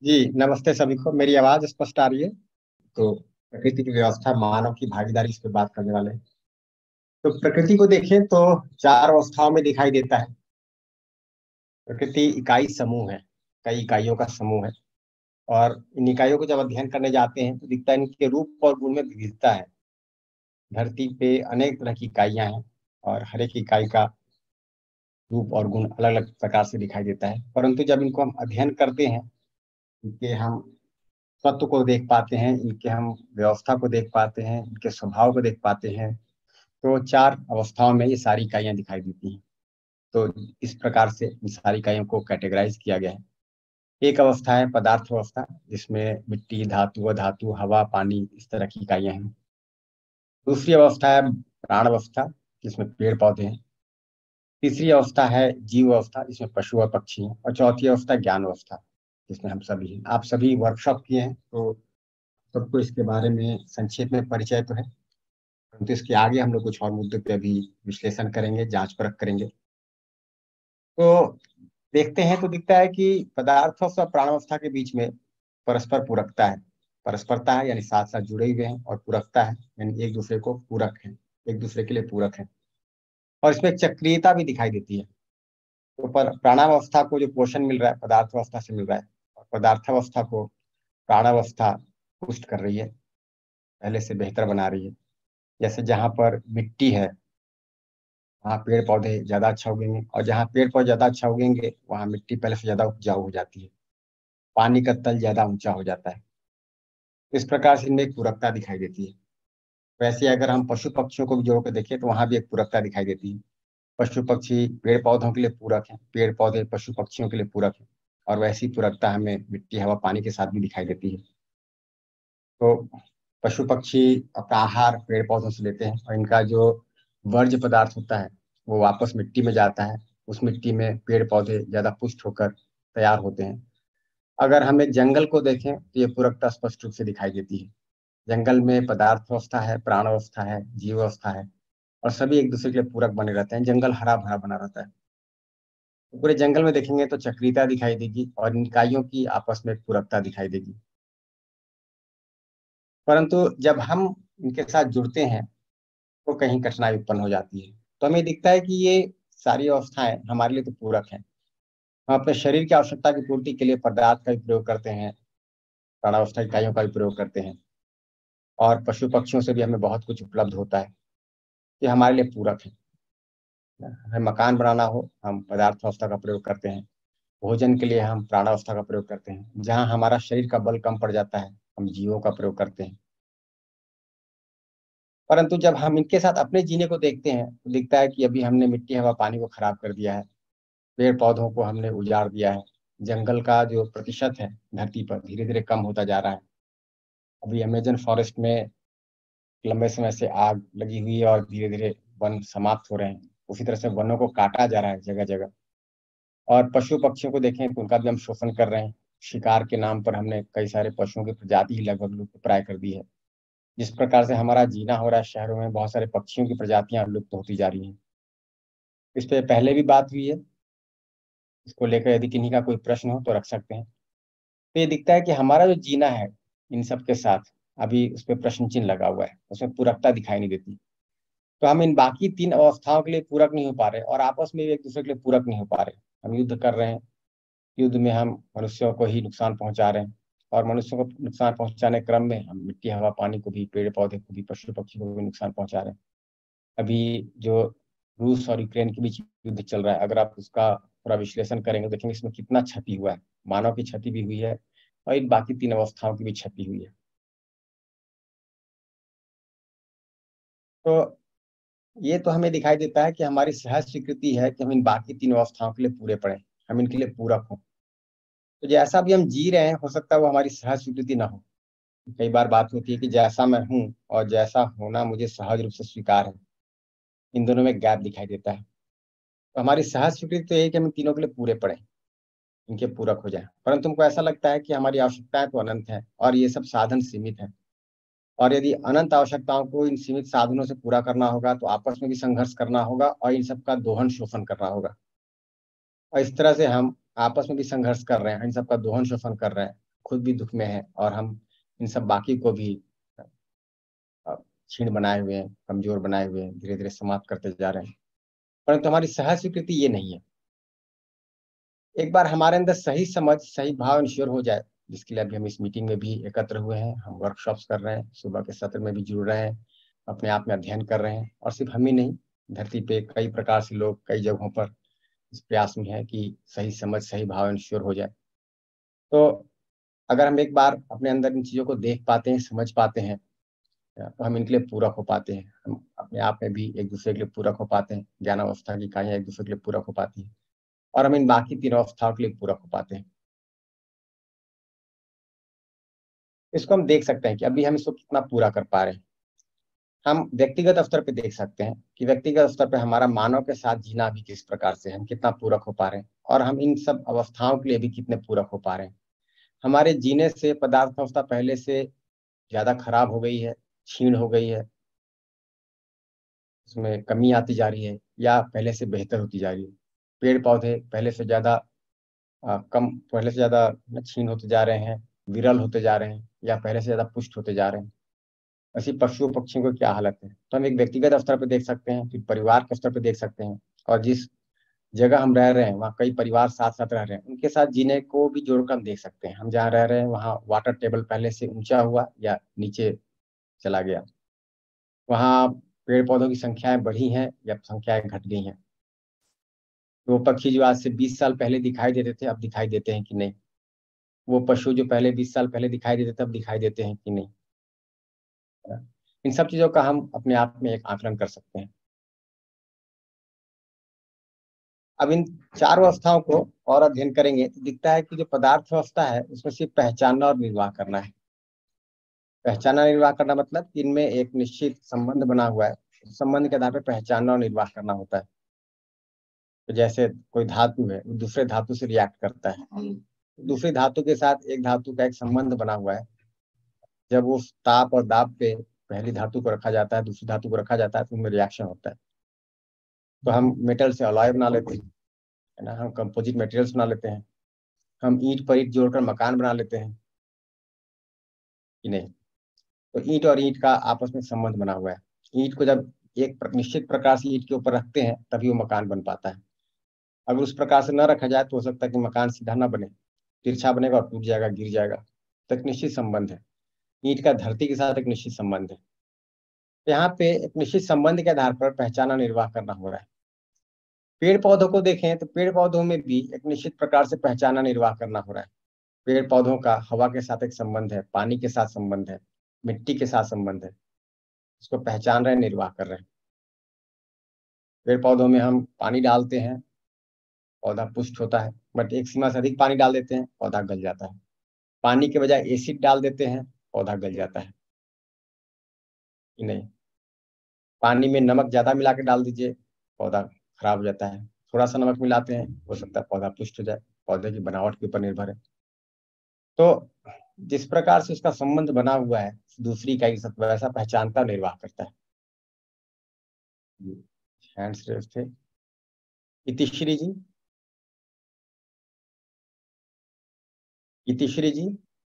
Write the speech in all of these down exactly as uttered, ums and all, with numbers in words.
जी नमस्ते सभी को। मेरी आवाज स्पष्ट आ रही है? तो प्रकृति की व्यवस्था, मानव की भागीदारी, इस पे बात करने वाले हैं। तो प्रकृति को देखें तो चार अवस्थाओं में दिखाई देता है। प्रकृति इकाई समूह है, कई इकाइयों का समूह है। और इन इकाइयों को जब अध्ययन करने जाते हैं तो दिखता है इनके रूप और गुण में विविधता है। धरती पे अनेक तरह की इकाइयां हैं और हर एक इकाई का रूप और गुण अलग अलग प्रकार से दिखाई देता है। परंतु जब इनको हम अध्ययन करते हैं, इनके हम तत्व को देख पाते हैं, इनके हम व्यवस्था को देख पाते हैं, इनके स्वभाव को देख पाते हैं, तो चार अवस्थाओं में ये सारी इकाइयां दिखाई देती हैं। तो इस प्रकार से इन सारी इकाइयों को कैटेगराइज किया गया है। एक अवस्था है पदार्थ अवस्था, जिसमें मिट्टी, धातु, अधातु, हवा, पानी, इस तरह की इकाइयां हैं। दूसरी अवस्था है प्राण अवस्था, जिसमें पेड़ पौधे हैं। तीसरी अवस्था है जीव अवस्था, जिसमें पशु और पक्षी हैं। और चौथी अवस्था ज्ञान अवस्था, जिसमें हम सभी हैं। आप सभी वर्कशॉप किए हैं तो सबको इसके बारे में संक्षेप में परिचय तो है। परंतु इसके आगे हम लोग कुछ और मुद्दों पे अभी विश्लेषण करेंगे, जांच परख करेंगे। तो देखते हैं तो दिखता है कि पदार्थ और प्राणावस्था के बीच में परस्पर पूरकता है। परस्परता है यानी साथ साथ जुड़े हुए हैं, और पूरकता है यानी एक दूसरे को पूरक है, एक दूसरे के लिए पूरक है। और इसमें एक चक्रीयता भी दिखाई देती है। तो पर प्राणावस्था को जो पोषण मिल रहा है पदार्थावस्था से मिल रहा है, और पदार्थावस्था को प्राणावस्था पुष्ट कर रही है, पहले से बेहतर बना रही है। जैसे जहाँ पर मिट्टी है वहाँ पेड़ पौधे ज्यादा अच्छा उगेंगे, और जहाँ पेड़ पौधे ज्यादा अच्छा उगेंगे वहाँ मिट्टी पहले से ज्यादा उपजाऊ हो जाती है, पानी का तल ज्यादा ऊंचा हो जाता है। इस प्रकार से इनमें एक पूरकता दिखाई देती है। वैसे अगर हम पशु पक्षियों को भी जोड़ कर देखें तो वहां भी एक पूरकता दिखाई देती है। पशु पक्षी पेड़ पौधों के लिए पूरक है, पेड़ पौधे पशु पक्षियों के लिए पूरक है। और वैसी पूरकता हमें मिट्टी, हवा, पानी के साथ भी दिखाई देती है। तो पशु पक्षी अपना आहार पेड़ पौधों से लेते हैं, और इनका जो वर्ज्य पदार्थ होता है वो वापस मिट्टी में जाता है। उस मिट्टी में पेड़ पौधे ज्यादा पुष्ट होकर तैयार होते हैं। अगर हम एक जंगल को देखें तो ये पूरकता स्पष्ट रूप से दिखाई देती है। जंगल में पदार्थ अवस्था है, प्राण अवस्था है, जीव अवस्था है, और सभी एक दूसरे के लिए पूरक बने रहते हैं। जंगल हरा भरा बना रहता है। तो पूरे जंगल में देखेंगे तो चक्रीयता दिखाई देगी, और इन इकाइयों की आपस में पूरकता दिखाई देगी। परंतु जब हम इनके साथ जुड़ते हैं तो कहीं कठिनाई उत्पन्न हो जाती है। तो हमें दिखता है कि ये सारी अवस्थाएं हमारे लिए तो पूरक हैं। हम अपने शरीर की आवश्यकता की पूर्ति के लिए पदार्थ का भी प्रयोग करते हैं, प्राणावस्था इकाइयों का भी प्रयोग करते हैं, और पशु पक्षियों से भी हमें बहुत कुछ उपलब्ध होता है। ये हमारे लिए पूरक है। हमें मकान बनाना हो हम पदार्थ अवस्था का प्रयोग करते हैं, भोजन के लिए हम प्राणावस्था का प्रयोग करते हैं, जहाँ हमारा शरीर का बल कम पड़ जाता है हम जीवों का प्रयोग करते हैं। परंतु जब हम इनके साथ अपने जीने को देखते हैं तो दिखता है कि अभी हमने मिट्टी, हवा, पानी को खराब कर दिया है, पेड़ पौधों को हमने उजाड़ दिया है। जंगल का जो प्रतिशत है धरती पर धीरे धीरे कम होता जा रहा है। अभी अमेजन फॉरेस्ट में लंबे समय से आग लगी हुई है, और धीरे धीरे वन समाप्त हो रहे हैं। उसी तरह से वनों को काटा जा रहा है जगह जगह। और पशु पक्षियों को देखें तो उनका भी हम शोषण कर रहे हैं। शिकार के नाम पर हमने कई सारे पशुओं की प्रजाति ही लगभग लुप्त प्राय कर दी है। जिस प्रकार से हमारा जीना हो रहा है शहरों में, बहुत सारे पक्षियों की प्रजातियां लुप्त होती जा रही हैं। इस पे पहले भी बात हुई है। इसको लेकर यदि किन्हीं का कोई प्रश्न हो तो रख सकते हैं। तो ये दिखता है कि हमारा जो जीना है इन सब के साथ, अभी उस पर प्रश्न चिन्ह लगा हुआ है, उसमें पूरकता दिखाई नहीं देती। तो हम इन बाकी तीन अवस्थाओं के लिए पूरक नहीं हो पा रहे, और आपस में भी एक दूसरे के लिए पूरक नहीं हो पा रहे। हम युद्ध कर रहे हैं, युद्ध में हम मनुष्यों को ही नुकसान पहुंचा रहे हैं, और मनुष्यों को नुकसान पहुंचाने के क्रम में हम मिट्टी, हवा, पानी को भी, पेड़ पौधे को भी, पशु पक्षी को भी नुकसान पहुंचा रहे हैं। अभी जो रूस और यूक्रेन के बीच युद्ध चल रहा है, अगर आप उसका पूरा विश्लेषण करेंगे तो देखेंगे इसमें कितना क्षति हुआ है। मानव की क्षति भी हुई है, और इन बाकी तीन अवस्थाओं की भी क्षति हुई है। तो ये तो हमें दिखाई देता है कि हमारी सहज स्वीकृति है कि हम इन बाकी तीन अवस्थाओं के लिए पूरे पड़े, हम इनके लिए पूरक हों। तो जैसा भी हम जी रहे हैं हो सकता है वो हमारी सहज स्वीकृति ना हो। कई बार बात होती है कि जैसा मैं हूँ और जैसा होना मुझे सहज रूप से स्वीकार है, इन दोनों में गैप दिखाई देता है। तो हमारी सहज स्वीकृति तो यही है कि हम इन तीनों के लिए पूरे पड़े, इनके पूरक हो जाए। परंतु तुमको ऐसा लगता है कि हमारी आवश्यकताएं तो अनंत है और ये सब साधन सीमित है। और यदि अनंत आवश्यकताओं को इन सीमित साधनों से पूरा करना होगा तो आपस में भी संघर्ष करना होगा, और इन सब का दोहन शोषण करना होगा। और इस तरह से हम आपस में भी संघर्ष कर रहे हैं, इन सब का दोहन शोषण कर रहे हैं। खुद भी दुख में है और हम इन सब बाकी को भी क्षीण बनाए हुए हैं, कमजोर बनाए हुए हैं, धीरे धीरे समाप्त करते जा रहे हैं। परंतु हमारी सहज स्वीकृति ये नहीं है। एक बार हमारे अंदर सही समझ, सही भाव इंश्योर हो जाए, जिसके लिए अभी हम इस मीटिंग में भी एकत्र हुए हैं, हम वर्कशॉप्स कर रहे हैं, सुबह के सत्र में भी जुड़ रहे हैं, अपने आप में अध्ययन कर रहे हैं, और सिर्फ हम ही नहीं, धरती पे कई प्रकार से लोग कई जगहों पर इस प्रयास में है कि सही समझ, सही भाव इंश्योर हो जाए। तो अगर हम एक बार अपने अंदर इन चीजों को देख पाते हैं, समझ पाते हैं, तो हम इनके लिए पूरक हो पाते हैं। हम अपने आप में भी एक दूसरे के लिए पूरक हो पाते हैं, ज्ञान अवस्था की इकाइयां एक दूसरे के लिए पूरक हो पाती हैं, और हम इन बाकी तीनों अवस्थाओं के लिए पूरक हो पाते हैं। इसको हम देख सकते हैं कि अभी हम इसको कितना पूरा कर पा रहे हैं। हम व्यक्तिगत स्तर पे देख सकते हैं कि व्यक्तिगत स्तर पे हमारा मानव के साथ जीना भी किस प्रकार से है, हम कितना पूरक हो पा रहे हैं, और हम इन सब अवस्थाओं के लिए भी कितने पूरक हो पा रहे हैं। हमारे जीने से पदार्थ अवस्था पहले से ज्यादा खराब हो गई है, क्षीण हो गई है, उसमें कमी आती जा रही है, या पहले से बेहतर होती जा रही है। पेड़ पौधे पहले से ज्यादा अ, कम पहले से ज्यादा क्षीण होते जा रहे हैं, विरल होते जा रहे हैं, या पहले से ज्यादा पुष्ट होते जा रहे हैं। ऐसी पशुओं पक्षियों को क्या हालत है, तो हम एक व्यक्तिगत स्तर पर देख सकते हैं, फिर परिवार के स्तर पर देख सकते हैं, और जिस जगह हम रह रहे हैं वहाँ कई परिवार साथ साथ रह रहे हैं, उनके साथ जीने को भी जोड़कर हम देख सकते हैं। हम जहाँ रह रहे हैं वहाँ वाटर टेबल पहले से ऊंचा हुआ या नीचे चला गया, वहाँ पेड़ पौधों की संख्याएं बढ़ी हैं या संख्याएं घट गई हैं, वो पक्षी जो आज से बीस साल पहले दिखाई देते थे अब दिखाई देते हैं कि नहीं, वो पशु जो पहले बीस साल पहले दिखाई देते थे अब दिखाई देते हैं कि नहीं। इन सब चीजों का हम अपने आप में एक आकलन कर सकते हैं। अब इन चार अवस्थाओं को और अध्ययन करेंगे तो दिखता है कि जो पदार्थ अवस्था है उसमें सिर्फ पहचानना और निर्वाह करना है। पहचानना निर्वाह करना मतलब कि इनमें एक निश्चित संबंध बना हुआ है, उस संबंध के आधार पर पहचानना और निर्वाह करना होता है। तो जैसे कोई धातु है, वो दूसरे धातु से रिएक्ट करता है, दूसरी धातु के साथ एक धातु का एक संबंध बना हुआ है। जब वो ताप और दाब पे पहली धातु को रखा जाता है, दूसरी धातु को रखा जाता है, तो उनमें रिएक्शन होता है। तो हम मेटल से अलॉय बना लेते हैं, है ना, हम कंपोजिट मटेरियल्स बना लेते हैं, हम ईंट पर ईंट जोड़कर मकान बना लेते हैं कि नहीं। तो ईंट और ईंट का आपस में संबंध बना हुआ है। ईंट को जब एक निश्चित प्रकार से ईंट के ऊपर रखते हैं तभी वो मकान बन पाता है। अगर उस प्रकार से न रखा जाए तो हो सकता है कि मकान सीधा ना बने, तिरछा बनेगा और टूट जाएगा, गिर जाएगा। तो एक निश्चित संबंध है, ईंट का धरती के साथ एक निश्चित संबंध है। यहाँ पे एक निश्चित संबंध के आधार पर पहचाना निर्वाह करना हो रहा है। पेड़ पौधों को देखें तो पेड़ पौधों में भी एक निश्चित प्रकार से पहचाना निर्वाह करना हो रहा है। पेड़ पौधों का हवा के साथ एक संबंध है, पानी के साथ संबंध है, मिट्टी के साथ संबंध है, उसको पहचान रहे हैं, निर्वाह कर रहे हैं। पेड़ पौधों में हम पानी डालते हैं, पौधा पुष्ट होता है, बट एक सीमा से अधिक पानी डाल देते हैं, पौधा गल जाता है। पानी के बजाय एसिड डाल देते हैं, पौधा गल जाता है कि नहीं। पानी में नमक ज्यादा मिला के डाल दीजिए, पौधा खराब हो जाता है। थोड़ा सा नमक मिलाते हैं, हो सकता है पौधा पुष्ट हो जाए, पौधे की बनावट के ऊपर निर्भर है। तो जिस प्रकार से उसका संबंध बना हुआ है दूसरी इकाई के साथ, वैसा पहचानता और निर्वाह करता है। हैंड्स रेज थे। इतिश्री जी, इतिश्री जी।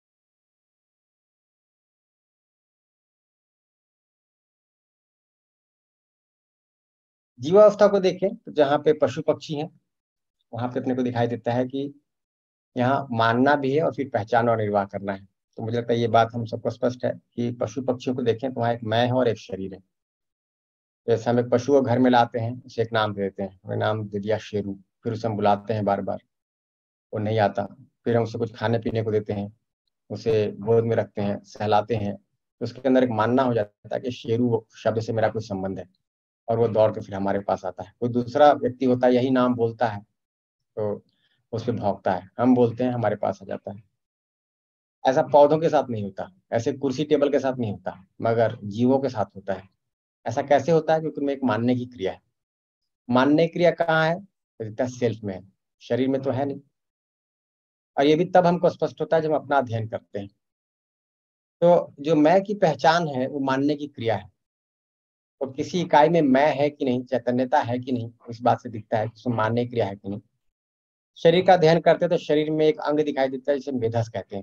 जीवावस्था को देखें तो जहाँ पे पशु पक्षी हैं वहां पे अपने को दिखाई देता है कि यहाँ मानना भी है और फिर पहचान और निर्वाह करना है। तो मुझे लगता है ये बात हम सबको स्पष्ट है कि पशु पक्षियों को देखें तो वहाँ एक मैं है और एक शरीर है। जैसे हम एक पशु को घर में लाते हैं, उसे एक नाम दे देते हैं, हमें नाम दे दिया शेरू, फिर उसे हम बुलाते हैं बार बार, वो नहीं आता, फिर हम उसे कुछ खाने पीने को देते हैं, उसे गोद में रखते हैं, सहलाते हैं, तो उसके अंदर एक मानना हो जाता है कि शेरू शब्द से मेरा कोई संबंध है, और वो दौड़ के फिर हमारे पास आता है। कोई दूसरा व्यक्ति होता है, यही नाम बोलता है तो उस पर भौंकता है, हम बोलते हैं, हमारे पास आ जाता है। ऐसा पौधों के साथ नहीं होता, ऐसे कुर्सी टेबल के साथ नहीं होता, मगर जीवों के साथ होता है। ऐसा कैसे होता है? क्योंकि उनमें एक मानने की क्रिया है। मानने की क्रिया कहाँ है? तो दिखता है सेल्फ में है, शरीर में तो है नहीं। और ये भी तब हमको स्पष्ट होता है जब हम अपना अध्ययन करते हैं। तो जो मैं की पहचान है वो मानने की क्रिया है। तो किसी इकाई में मैं है कि नहीं, चैतन्यता है कि नहीं, इस बात से दिखता है कि उसमें मानने की क्रिया है कि नहीं। शरीर का अध्ययन करते हैं तो शरीर में एक अंग दिखाई देता है जिसे मेधस कहते हैं।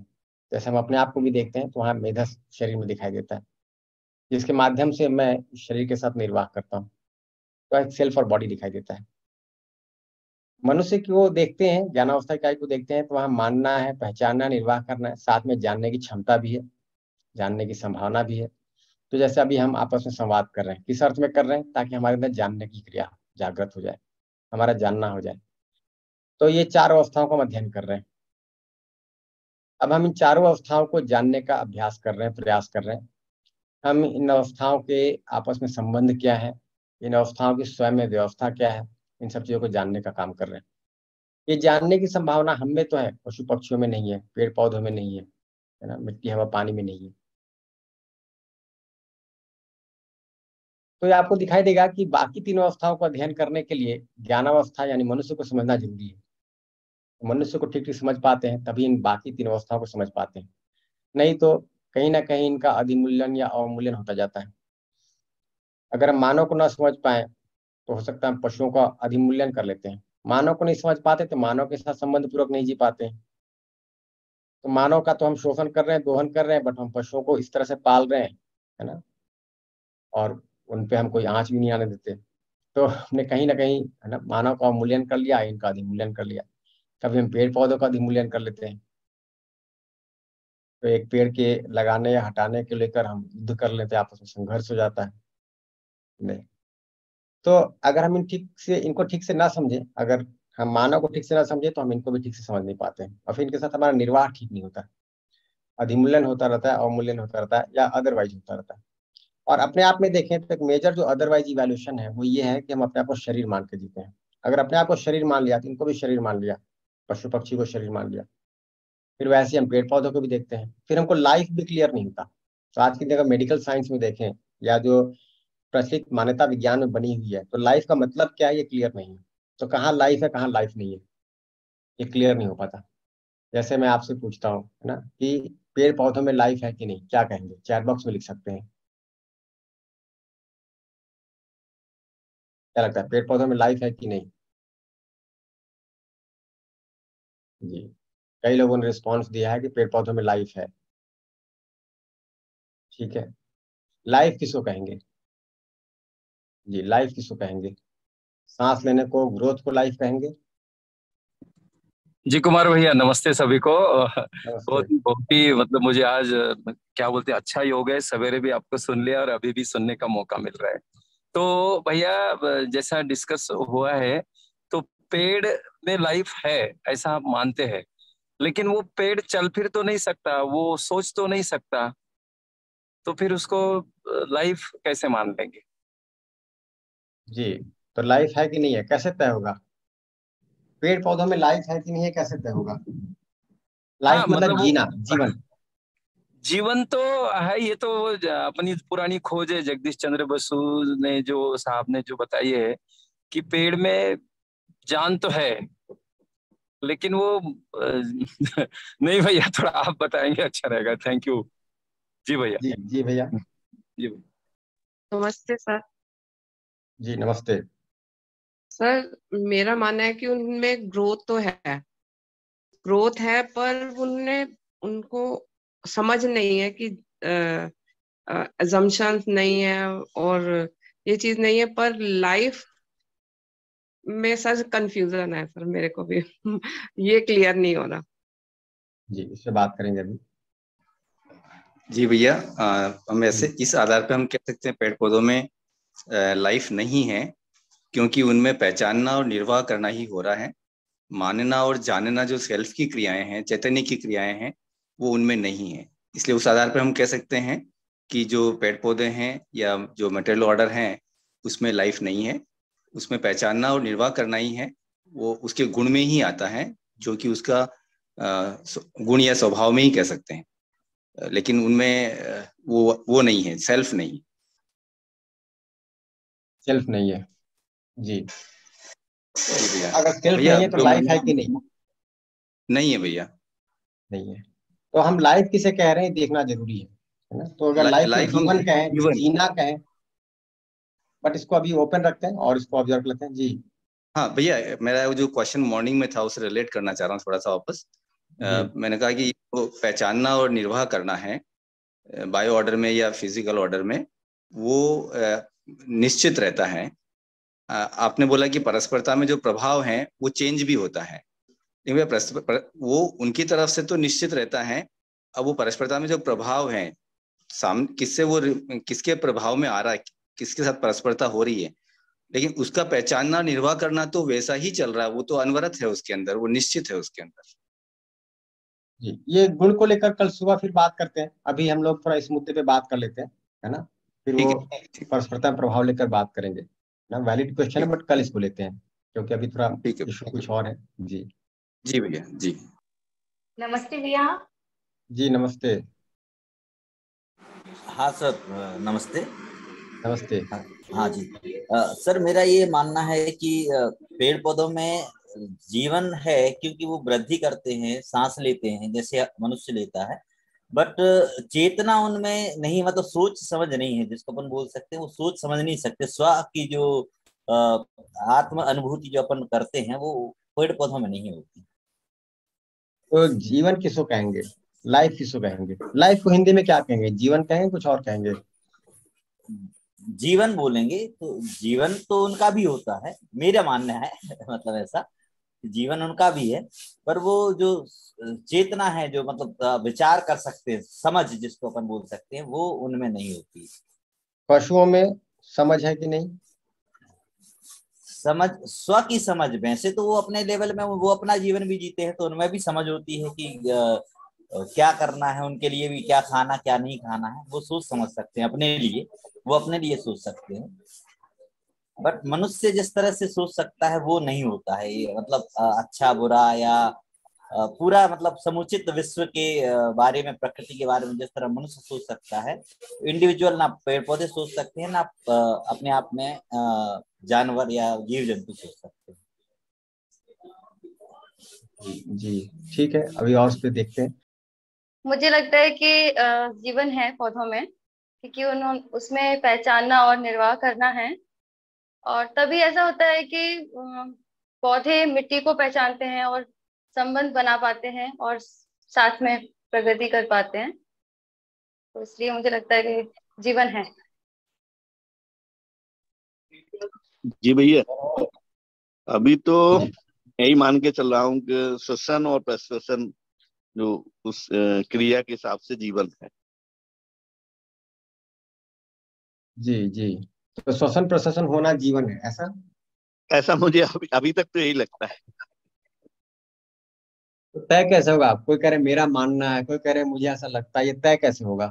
जैसे हम अपने आप को भी देखते हैं तो वहाँ मेधस शरीर में दिखाई देता है, जिसके माध्यम से मैं शरीर के साथ निर्वाह करता हूँ। तो एक सेल्फ और बॉडी दिखाई देता है। मनुष्य को देखते हैं, ज्ञानावस्था इकाई को देखते हैं तो वहाँ मानना है, पहचानना, निर्वाह करना है, साथ में जानने की क्षमता भी है, जानने की संभावना भी है। तो जैसे अभी हम आपस में संवाद कर रहे हैं, किस अर्थ में कर रहे हैं? ताकि हमारे अंदर जानने की क्रिया जागृत हो जाए, हमारा जानना हो जाए। तो ये चार अवस्थाओं का हम अध्ययन कर रहे हैं। अब हम इन चारों अवस्थाओं को जानने का अभ्यास कर रहे हैं, प्रयास कर रहे हैं। हम इन अवस्थाओं के आपस में संबंध क्या है, इन अवस्थाओं की स्वयं में व्यवस्था क्या है, इन सब चीजों को जानने का काम कर रहे हैं। ये जानने की संभावना हम में तो है, पशु पक्षियों में नहीं है, पेड़ पौधों में नहीं है, है ना, मिट्टी हवा पानी में नहीं है। तो ये आपको दिखाई देगा कि बाकी तीनों अवस्थाओं को अध्ययन करने के लिए ज्ञानावस्था यानी मनुष्य को समझना जरूरी है। मनुष्य को ठीक ठीक समझ पाते हैं तभी इन बाकी तीन अवस्थाओं को समझ पाते हैं, नहीं तो कहीं ना कहीं इनका अधिमूल्यन या अवमूल्यन होता जाता है। अगर हम मानव को न समझ पाए तो हो सकता है हम पशुओं का अधिमूल्यन कर लेते हैं। मानव को नहीं समझ पाते तो मानव के साथ संबंध पूर्वक नहीं जी पाते हैं। तो मानव का तो हम शोषण कर रहे हैं, दोहन कर रहे हैं, बट हम पशुओं को इस तरह से पाल रहे हैं, है ना, और उन पे हम कोई आंच भी नहीं आने देते। तो हमने कहीं ना कहीं, है ना, मानव का अवमूल्यन कर लिया, इनका अधिमूल्यन कर लिया। कभी हम पेड़ पौधों का अधिमूल्यन कर लेते हैं, तो एक पेड़ के लगाने या हटाने के लेकर हम युद्ध कर लेते हैं, आपस में संघर्ष हो जाता है। नहीं, तो अगर हम इन ठीक से इनको ठीक से ना समझे, अगर हम मानव को ठीक से ना समझे तो हम इनको भी ठीक से समझ नहीं पाते हैं, और फिर इनके साथ हमारा निर्वाह ठीक नहीं होता। अधिमूल्यन होता रहता है, अवमूल्यन होता रहता है, या अदरवाइज होता रहता है। और अपने आप में देखें तो एक मेजर जो अदरवाइज इवैल्यूएशन है वो ये है कि हम अपने आप को शरीर मान के जीते हैं। अगर अपने आप को शरीर मान लिया तो इनको भी शरीर मान लिया, पशु पक्षी को शरीर मान लिया, फिर वैसे हम पेड़ पौधों को भी देखते हैं, फिर हमको लाइफ भी क्लियर नहीं होता। तो आज की जगह मेडिकल साइंस में देखें या जो प्रचलित मान्यता विज्ञान में बनी हुई है, तो लाइफ का मतलब क्या है ये क्लियर नहीं है। तो कहाँ लाइफ है, कहाँ लाइफ नहीं है, ये क्लियर नहीं हो पाता। जैसे मैं आपसे पूछता हूँ, है ना, कि पेड़ पौधों में लाइफ है कि नहीं, क्या कहेंगे? चैट बॉक्स में लिख सकते हैं। क्या लगता है, पेड़ पौधों में लाइफ है कि नहीं? जी, कई लोगों ने रिस्पॉन्स दिया है कि पेड़ पौधों में लाइफ है। ठीक है, लाइफ किसको कहेंगे? जी, लाइफ किसको कहेंगे? सांस लेने को, ग्रोथ को लाइफ कहेंगे? जी कुमार भैया, नमस्ते सभी को। अ, नमस्ते। बहुत ही बहुत ही मतलब मुझे आज अ, क्या बोलते हैं, अच्छा योग है, सवेरे भी आपको सुन लिया और अभी भी सुनने का मौका मिल रहा है। तो भैया, अ, जैसा डिस्कस हुआ है, तो पेड़ में लाइफ है ऐसा आप मानते हैं, लेकिन वो पेड़ चल फिर तो नहीं सकता, वो सोच तो नहीं सकता, तो फिर उसको लाइफ कैसे मान लेंगे? जी, तो लाइफ है कि नहीं है कैसे तय होगा? पेड़ पौधों में लाइफ है कि नहीं है कैसे तय होगा? लाइफ हाँ मतलब मतलब वो जीना, जीवन। जीवन तो है, ये तो अपनी पुरानी खोज है, जगदीश चंद्र बसु ने जो साहब ने जो बताई है कि पेड़ में जान तो है, लेकिन वो अ, नहीं भैया, थोड़ा आप बताएंगे अच्छा रहेगा। Thank you. जी भैया। जी जी भैया। जी भैया। नमस्ते सर। जी नमस्ते। सर, मेरा मानना है कि उनमें ग्रोथ तो है, ग्रोथ है, पर उनने उनको समझ नहीं है कि अजम्पशंस नहीं है और ये चीज नहीं है, पर लाइफ में सर कंफ्यूजन है सर, मेरे को भी ये क्लियर नहीं हो रहा। जी, इससे बात करेंगे अभी। जी भैया, अ, हम ऐसे जी इस आधार पे हम कह सकते हैं पेड़ पौधों में लाइफ नहीं है, क्योंकि उनमें पहचानना और निर्वाह करना ही हो रहा है। मानना और जानना जो सेल्फ की क्रियाएं हैं, चैतन्य की क्रियाएं हैं, वो उनमें नहीं है। इसलिए उस आधार पर हम कह सकते हैं कि जो पेड़ पौधे हैं या जो मटेरियल ऑर्डर हैं, उसमें लाइफ नहीं है। उसमें पहचानना और निर्वाह करना ही है, वो उसके गुण में ही आता है, जो कि उसका अ, गुण या स्वभाव में ही कह सकते हैं। लेकिन उनमें अ, वो वो नहीं है, सेल्फ नहीं। सेल्फ नहीं है। जी, जी भैया। अगर सेल्फ भैया नहीं है तो जो लाइफ है मैंने कि नहीं? नहीं है भैया। नहीं है। तो हम लाइफ किसे कह रहे हैं देखना जरूरी है है ना। तो अगर ला, लाइफ को लाइफ हम जीवन कहें, जीवन। जीना कहें, बट इसको अभी ओपन रखते हैं और इसको ऑब्जर्व लेते हैं। जी हाँ भैया, मेरा वो जो क्वेश्चन मॉर्निंग में था उससे रिलेट करना चाह रहा हूँ थोड़ा सा वापस। आ, मैंने कहा कि वो पहचानना और निर्वाह करना है बायो ऑर्डर में या फिजिकल ऑर्डर में, वो आ, निश्चित रहता है। आ, आपने बोला कि परस्परता में जो प्रभाव है वो चेंज भी होता है, लेकिन वो उनकी तरफ से तो निश्चित रहता है। अब वो परस्परता में जो प्रभाव है, सामने किससे वो किसके प्रभाव में आ रहा है, किसके साथ परस्परता हो रही है, लेकिन उसका पहचानना निर्वाह करना तो वैसा ही चल रहा है, वो तो अनवरत है उसके अंदर, वो निश्चित है उसके अंदर। जी, ये गुण को लेकर कल सुबह फिर बात करते हैं। अभी हम लोग थोड़ा इस मुद्दे पे बात कर लेते हैं, है ना। फिर ठीक वो है, ठीक परस्परता में प्रभाव लेकर बात करेंगे ना। वैलिड क्वेश्चन है, ठीक बट कल इसको लेते हैं, क्योंकि अभी थोड़ा ठीक है। इशू कुछ और है। जी जी भैया, जी नमस्ते भैया। जी नमस्ते। हाँ सर, अ, नमस्ते। नमस्ते। हाँ हाँ जी। अ, सर मेरा ये मानना है कि अ, पेड़ पौधों में जीवन है क्योंकि वो वृद्धि करते हैं, सांस लेते हैं जैसे मनुष्य लेता है, बट चेतना उनमें नहीं, मतलब सोच समझ नहीं है जिसको अपन बोल सकते हैं, वो सोच समझ नहीं सकते। स्व की जो अ, आत्म अनुभूति जो अपन करते हैं वो पेड़ पौधों में नहीं होती। तो जीवन किसको कहेंगे, लाइफ किसको कहेंगे? लाइफ को हिंदी में क्या कहेंगे? जीवन कहेंगे, कुछ और कहेंगे? जीवन बोलेंगे तो जीवन तो उनका भी होता है, मेरा मानना है मतलब ऐसा, जीवन उनका भी है, पर वो जो चेतना है, जो मतलब विचार कर सकते हैं, समझ जिसको अपन बोल सकते हैं, वो उनमें नहीं होती। पशुओं में समझ है कि नहीं? समझ, स्व की समझ में से तो वो अपने लेवल में वो अपना जीवन भी जीते हैं, तो उनमें भी समझ होती है कि आ, क्या करना है उनके लिए भी, क्या खाना क्या नहीं खाना है, वो सोच समझ सकते हैं अपने लिए, वो अपने लिए सोच सकते हैं। बट मनुष्य जिस तरह से सोच सकता है वो नहीं होता है ये, मतलब अच्छा बुरा या पूरा मतलब समुचित विश्व के बारे में, प्रकृति के बारे में जिस तरह मनुष्य सोच सकता है, इंडिविजुअल ना पेड़ पौधे सोच सकते हैं, ना अपने आप में जानवर या जीव जंतु सोच सकते हैं। जी ठीक है, अभी और उस पर देखते हैं। मुझे लगता है कि जीवन है पौधों में, क्योंकि उन्होंने उसमें पहचानना और निर्वाह करना है, और तभी ऐसा होता है कि पौधे मिट्टी को पहचानते हैं और संबंध बना पाते हैं और साथ में प्रगति कर पाते हैं, तो इसलिए मुझे लगता है कि जीवन है। जी भैया, अभी तो यही मान के चल रहा हूँ कि श्वसन और प्रश्वसन जो उस क्रिया के हिसाब से जीवन है। जी जी, तो श्वसन प्रश्वसन होना जीवन है, ऐसा ऐसा मुझे अभी अभी तक तो यही लगता है। तो तय कैसे होगा? कोई कह रहे मेरा मानना है, कोई कह रहे मुझे ऐसा लगता है, ये तय कैसे होगा?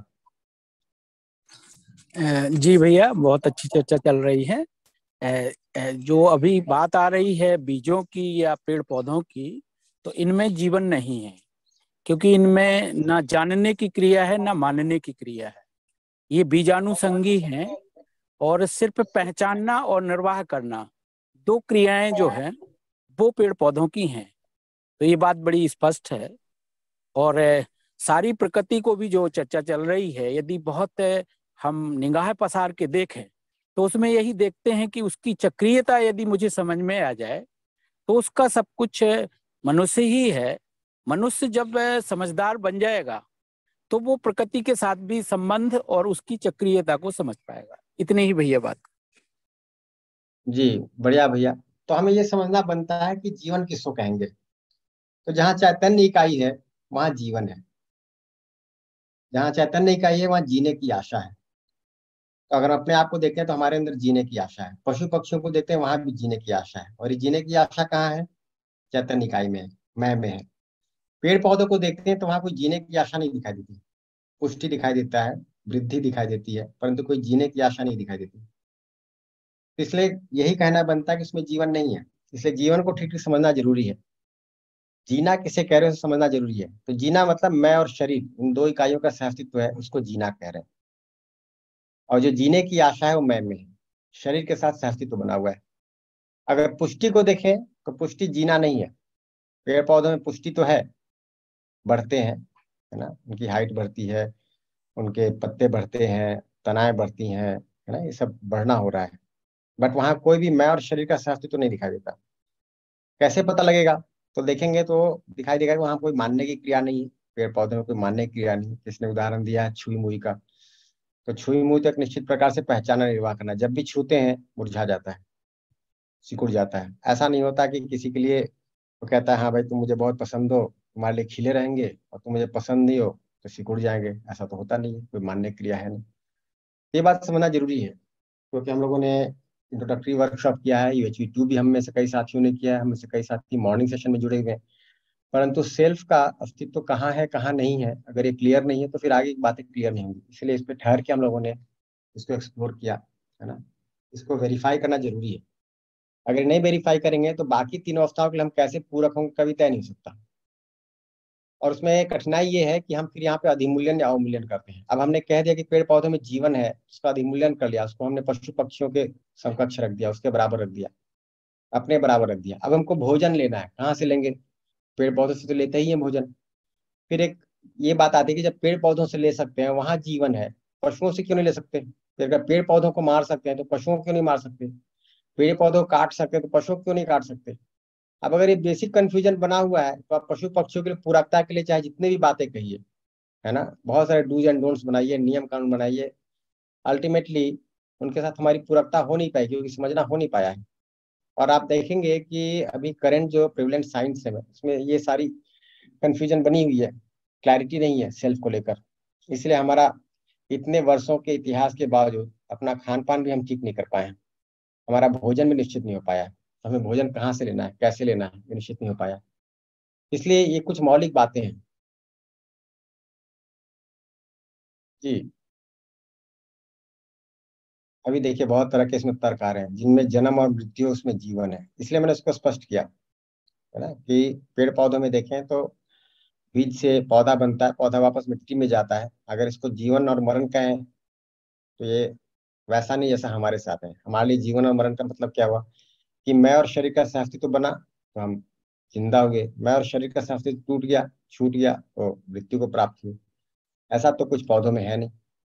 जी भैया, बहुत अच्छी चर्चा चल रही है। जो अभी बात आ रही है बीजों की या पेड़ पौधों की, तो इनमें जीवन नहीं है, क्योंकि इनमें ना जानने की क्रिया है ना मानने की क्रिया है। ये बीजानुसंगी हैं, और सिर्फ पहचानना और निर्वाह करना, दो क्रियाएं जो हैं वो पेड़ पौधों की हैं। तो ये बात बड़ी स्पष्ट है। और सारी प्रकृति को भी जो चर्चा चल रही है, यदि बहुत हम निगाह पसार के देखें तो उसमें यही देखते हैं कि उसकी चक्रीयता यदि मुझे समझ में आ जाए तो उसका सब कुछ मनुष्य ही है। मनुष्य जब समझदार बन जाएगा तो वो प्रकृति के साथ भी संबंध और उसकी चक्रीयता को समझ पाएगा। इतने ही भैया बात। जी बढ़िया भैया। तो हमें ये समझना बनता है कि जीवन किसको कहेंगे। तो जहाँ चैतन्य इकाई है वहाँ जीवन है, जहाँ चैतन्य इकाई है वहाँ जीने की आशा है। तो अगर अपने आप को देखें तो हमारे अंदर जीने की आशा है। पशु पक्षियों को देखते हैं, वहां भी जीने की आशा है, और ये जीने की आशा कहाँ है? चैतन्य इकाई में है, मैं में है। पेड़ पौधों को देखते हैं तो वहां कोई जीने की आशा नहीं दिखाई देती। पुष्टि दिखाई देता है, वृद्धि दिखाई देती है, परंतु कोई जीने की आशा नहीं दिखाई देती। इसलिए यही कहना बनता है कि इसमें जीवन नहीं है। इसलिए जीवन को ठीक ठीक समझना जरूरी है। जीना किसे कह रहे हो समझना जरूरी है। तो जीना मतलब मैं और शरीर, इन दो इकाइयों का सहअस्तित्व है, उसको जीना कह रहे हैं। और जो जीने की आशा है वो मैं में है, शरीर के साथ सहअस्तित्व बना हुआ है। अगर पुष्टि को देखें तो पुष्टि जीना नहीं है। पेड़ पौधों में पुष्टि तो है, बढ़ते हैं, है ना, उनकी हाइट बढ़ती है, उनके पत्ते बढ़ते हैं, तनाएं बढ़ती हैं, है ना, ये सब बढ़ना हो रहा है। बट वहां कोई भी मैं और शरीर का सहअस्तित्व तो नहीं दिखाई देता। कैसे पता लगेगा? तो देखेंगे तो दिखाई देगा कि वहाँ कोई मानने की क्रिया नहीं है, पेड़ पौधे में कोई मानने की क्रिया नहीं है। किसने उदाहरण दिया है छुई मुई का, तो छुई मुई तो एक निश्चित प्रकार से पहचाना निर्वाह करना, जब भी छूते हैं मुरझा जाता है, सिकुड़ जाता है। ऐसा नहीं होता कि किसी के लिए वो कहता है हाँ भाई तुम मुझे बहुत पसंद हो, तुम्हारे लिए खिले रहेंगे, और तुम मुझे पसंद नहीं हो तो सिकुड़ जाएंगे। ऐसा तो होता नहीं है, कोई मान्य क्रिया है नहीं। ये बात समझना जरूरी है, क्योंकि हम लोगों ने इंट्रोडक्टरी वर्कशॉप किया है, यूएचवी टू भी हम में से कई साथियों ने किया है, हम में से कई साथी मॉर्निंग सेशन में जुड़े हुए हैं। परंतु सेल्फ का अस्तित्व कहाँ है कहाँ नहीं है, अगर ये क्लियर नहीं है तो फिर आगे की बातें क्लियर नहीं होंगी। इसलिए इस पे ठहर के हम लोगों ने इसको एक्सप्लोर किया, है ना। इसको वेरीफाई करना जरूरी है। अगर नहीं वेरीफाई करेंगे तो बाकी तीनों अवस्थाओं के लिए हम कैसे पूरक होंगे कभी तय नहीं हो सकता। और उसमें कठिनाई ये है कि हम फिर यहाँ पे अधिमूल्यन या अवमूल्यन करते हैं। अब हमने कह दिया कि पेड़ पौधों में जीवन है, उसका अधिमूल्यन कर लिया, उसको हमने पशु पक्षियों के समकक्ष रख दिया, उसके बराबर रख दिया, अपने बराबर रख दिया। अब हमको भोजन लेना है, कहाँ से लेंगे? पेड़ पौधों से तो लेते ही है भोजन। फिर एक ये बात आती है कि जब पेड़ पौधों से ले सकते हैं, वहां जीवन है, पशुओं से क्यों नहीं ले सकते? फिर अगर पेड़ पौधों को मार सकते हैं तो पशुओं को क्यों नहीं मार सकते? पेड़ पौधों को काट सकते हैं तो पशुओं को क्यों नहीं काट सकते? अब अगर ये बेसिक कंफ्यूजन बना हुआ है तो आप पशु पक्षियों के लिए पूरकता के लिए चाहे जितने भी बातें कहिए, है ना, बहुत सारे डूज एंड डोंट्स बनाइए, नियम कानून बनाइए, अल्टीमेटली उनके साथ हमारी पूरकता हो नहीं पाएगी, क्योंकि समझना हो नहीं पाया है। और आप देखेंगे कि अभी करंट जो प्रिवलेंट साइंस है उसमें ये सारी कंफ्यूजन बनी हुई है, क्लैरिटी नहीं है सेल्फ को लेकर। इसलिए हमारा इतने वर्षों के इतिहास के बावजूद अपना खान पान भी हम ठीक नहीं कर पाए हैं, हमारा भोजन भी निश्चित नहीं हो पाया है। हमें भोजन कहाँ से लेना है, कैसे लेना है, ये निश्चित नहीं हो पाया। इसलिए ये कुछ मौलिक बातें हैं जी। अभी देखिए बहुत तरह के इसमें तर्क आ रहे हैं, जिनमें जन्म और मृत्यु उसमें जीवन है, इसलिए मैंने उसको स्पष्ट किया, है ना, कि पेड़ पौधों में देखें तो बीज से पौधा बनता है, पौधा वापस मिट्टी में जाता है। अगर इसको जीवन और मरण कहें तो ये वैसा नहीं जैसा हमारे साथ है। हमारे लिए जीवन और मरण का मतलब क्या हुआ कि मैं और शरीर का सहअस्तित्व बना तो हम जिंदा हुए, मैं और शरीर का सहअस्तित्व टूट गया, छूट गया तो मृत्यु को प्राप्त हुई। ऐसा तो कुछ पौधों में है नहीं।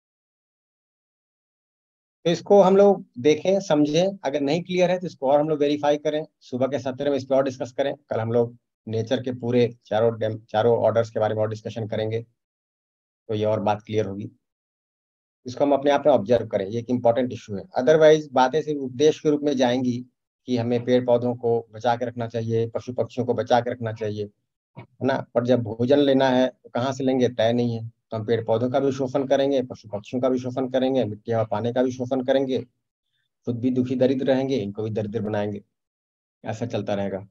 तो इसको हम लोग देखें समझें, अगर नहीं क्लियर है तो इसको और हम लोग वेरीफाई करें। सुबह के सत्र में इस पर और डिस्कस करें। कल हम लोग नेचर के पूरे चारों डेम चारों ऑर्डर्स के बारे में और डिस्कशन करेंगे, तो ये और बात क्लियर होगी। इसको हम अपने आप में ऑब्जर्व करें, ये एक इंपॉर्टेंट इशू है। अदरवाइज बातें सिर्फ उपदेश के रूप में जाएंगी कि हमें पेड़ पौधों को बचा के रखना चाहिए, पशु पक्षियों को बचा के रखना चाहिए, है ना, पर जब भोजन लेना है तो कहाँ से लेंगे तय नहीं है। तो हम पेड़ पौधों का भी शोषण करेंगे, पशु पक्षियों का भी शोषण करेंगे, मिट्टी हवा पानी का भी शोषण करेंगे, खुद भी दुखी दरिद्र रहेंगे, इनको भी दरिद्र बनाएंगे। ऐसा चलता रहेगा।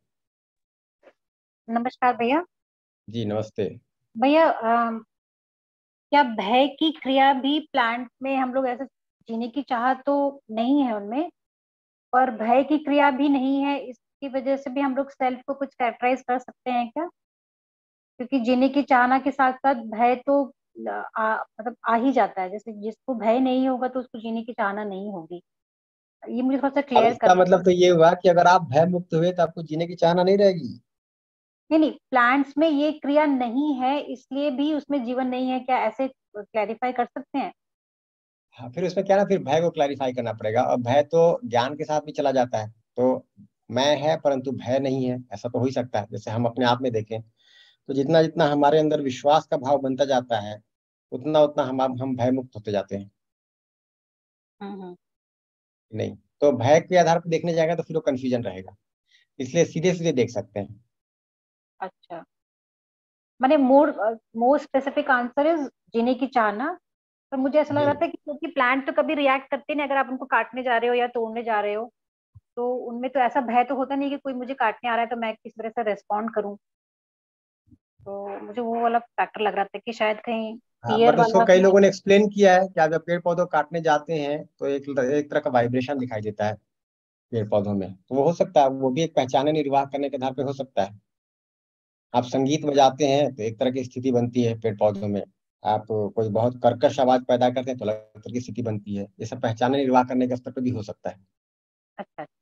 नमस्कार भैया। जी नमस्ते भैया अम, क्या भय की क्रिया भी प्लांट में हम लोग ऐसे जीने की चाह तो नहीं है उनमें, और भय की क्रिया भी नहीं है, इसकी वजह से भी हम लोग सेल्फ को कुछ कैरेक्टराइज कर सकते हैं क्या? क्योंकि जीने की चाहना के साथ साथ भय तो आ, मतलब आ ही जाता है। जैसे जिसको भय नहीं होगा तो उसको जीने की चाहना नहीं होगी। ये मुझे थोड़ा सा अब क्लियर इसका करना मतलब है। तो ये हुआ कि अगर आप भय मुक्त हुए तो आपको जीने की चाहना नहीं रहेगी। नहीं नहीं, प्लांट्स में ये क्रिया नहीं है इसलिए भी उसमें जीवन नहीं है क्या, ऐसे क्लैरिफाई कर सकते हैं? हाँ फिर उसमें क्या ना, फिर भय को क्लैरिफाई करना पड़ेगा। और भय तो ज्ञान के साथ भी चला जाता है। तो मैं है परंतु भय नहीं है, ऐसा तो हो ही सकता है। जैसे हम अपने आप में देखें तो जितना जितना हमारे अंदर विश्वास का भाव बनता जाता है उतना उतना हम हम भय मुक्त होते जाते हैं। हम्म हम्म। नहीं तो भय के आधार पर देखने जाएगा तो फिर वो कंफ्यूजन रहेगा, इसलिए सीधे सीधे देख सकते हैं। अच्छा, मैंने more more specific answer is जीने की चाहना। पर मुझे ऐसा लग जी रहा था कि क्योंकि प्लांट तो कभी रिएक्ट करते नहीं, अगर आप उनको काटने जा रहे हो या तोड़ने जा रहे हो तो उनमें तो ऐसा भय तो होता नहीं कि कोई मुझे काटने आ रहा है तो मैं किस तरह से रेस्पॉन्ड करूं। तो मुझे वो वाला फैक्टर लग रहा था कि शायद कहीं हाँ, फियर बट उसको वाला कई भी। लोगों ने एक्सप्लेन किया है कि आप जब पेड़ पौधों को काटने जाते हैं तो एक एक तरह का वाइब्रेशन दिखाई देता है पेड़ पौधों में। तो वो हो सकता है, वो भी एक पहचाने निर्वाह करने के आधार पर हो सकता है। आप संगीत बजाते हैं तो एक तरह की स्थिति बनती है पेड़ पौधों में। आप कोई बहुत कर्कश आवाज पैदा करते हैं तो अलग तरह की स्थिति बनती है। ये सब पहचाने निर्वाह करने के स्तर पर भी हो सकता है। अच्छा अच्छा,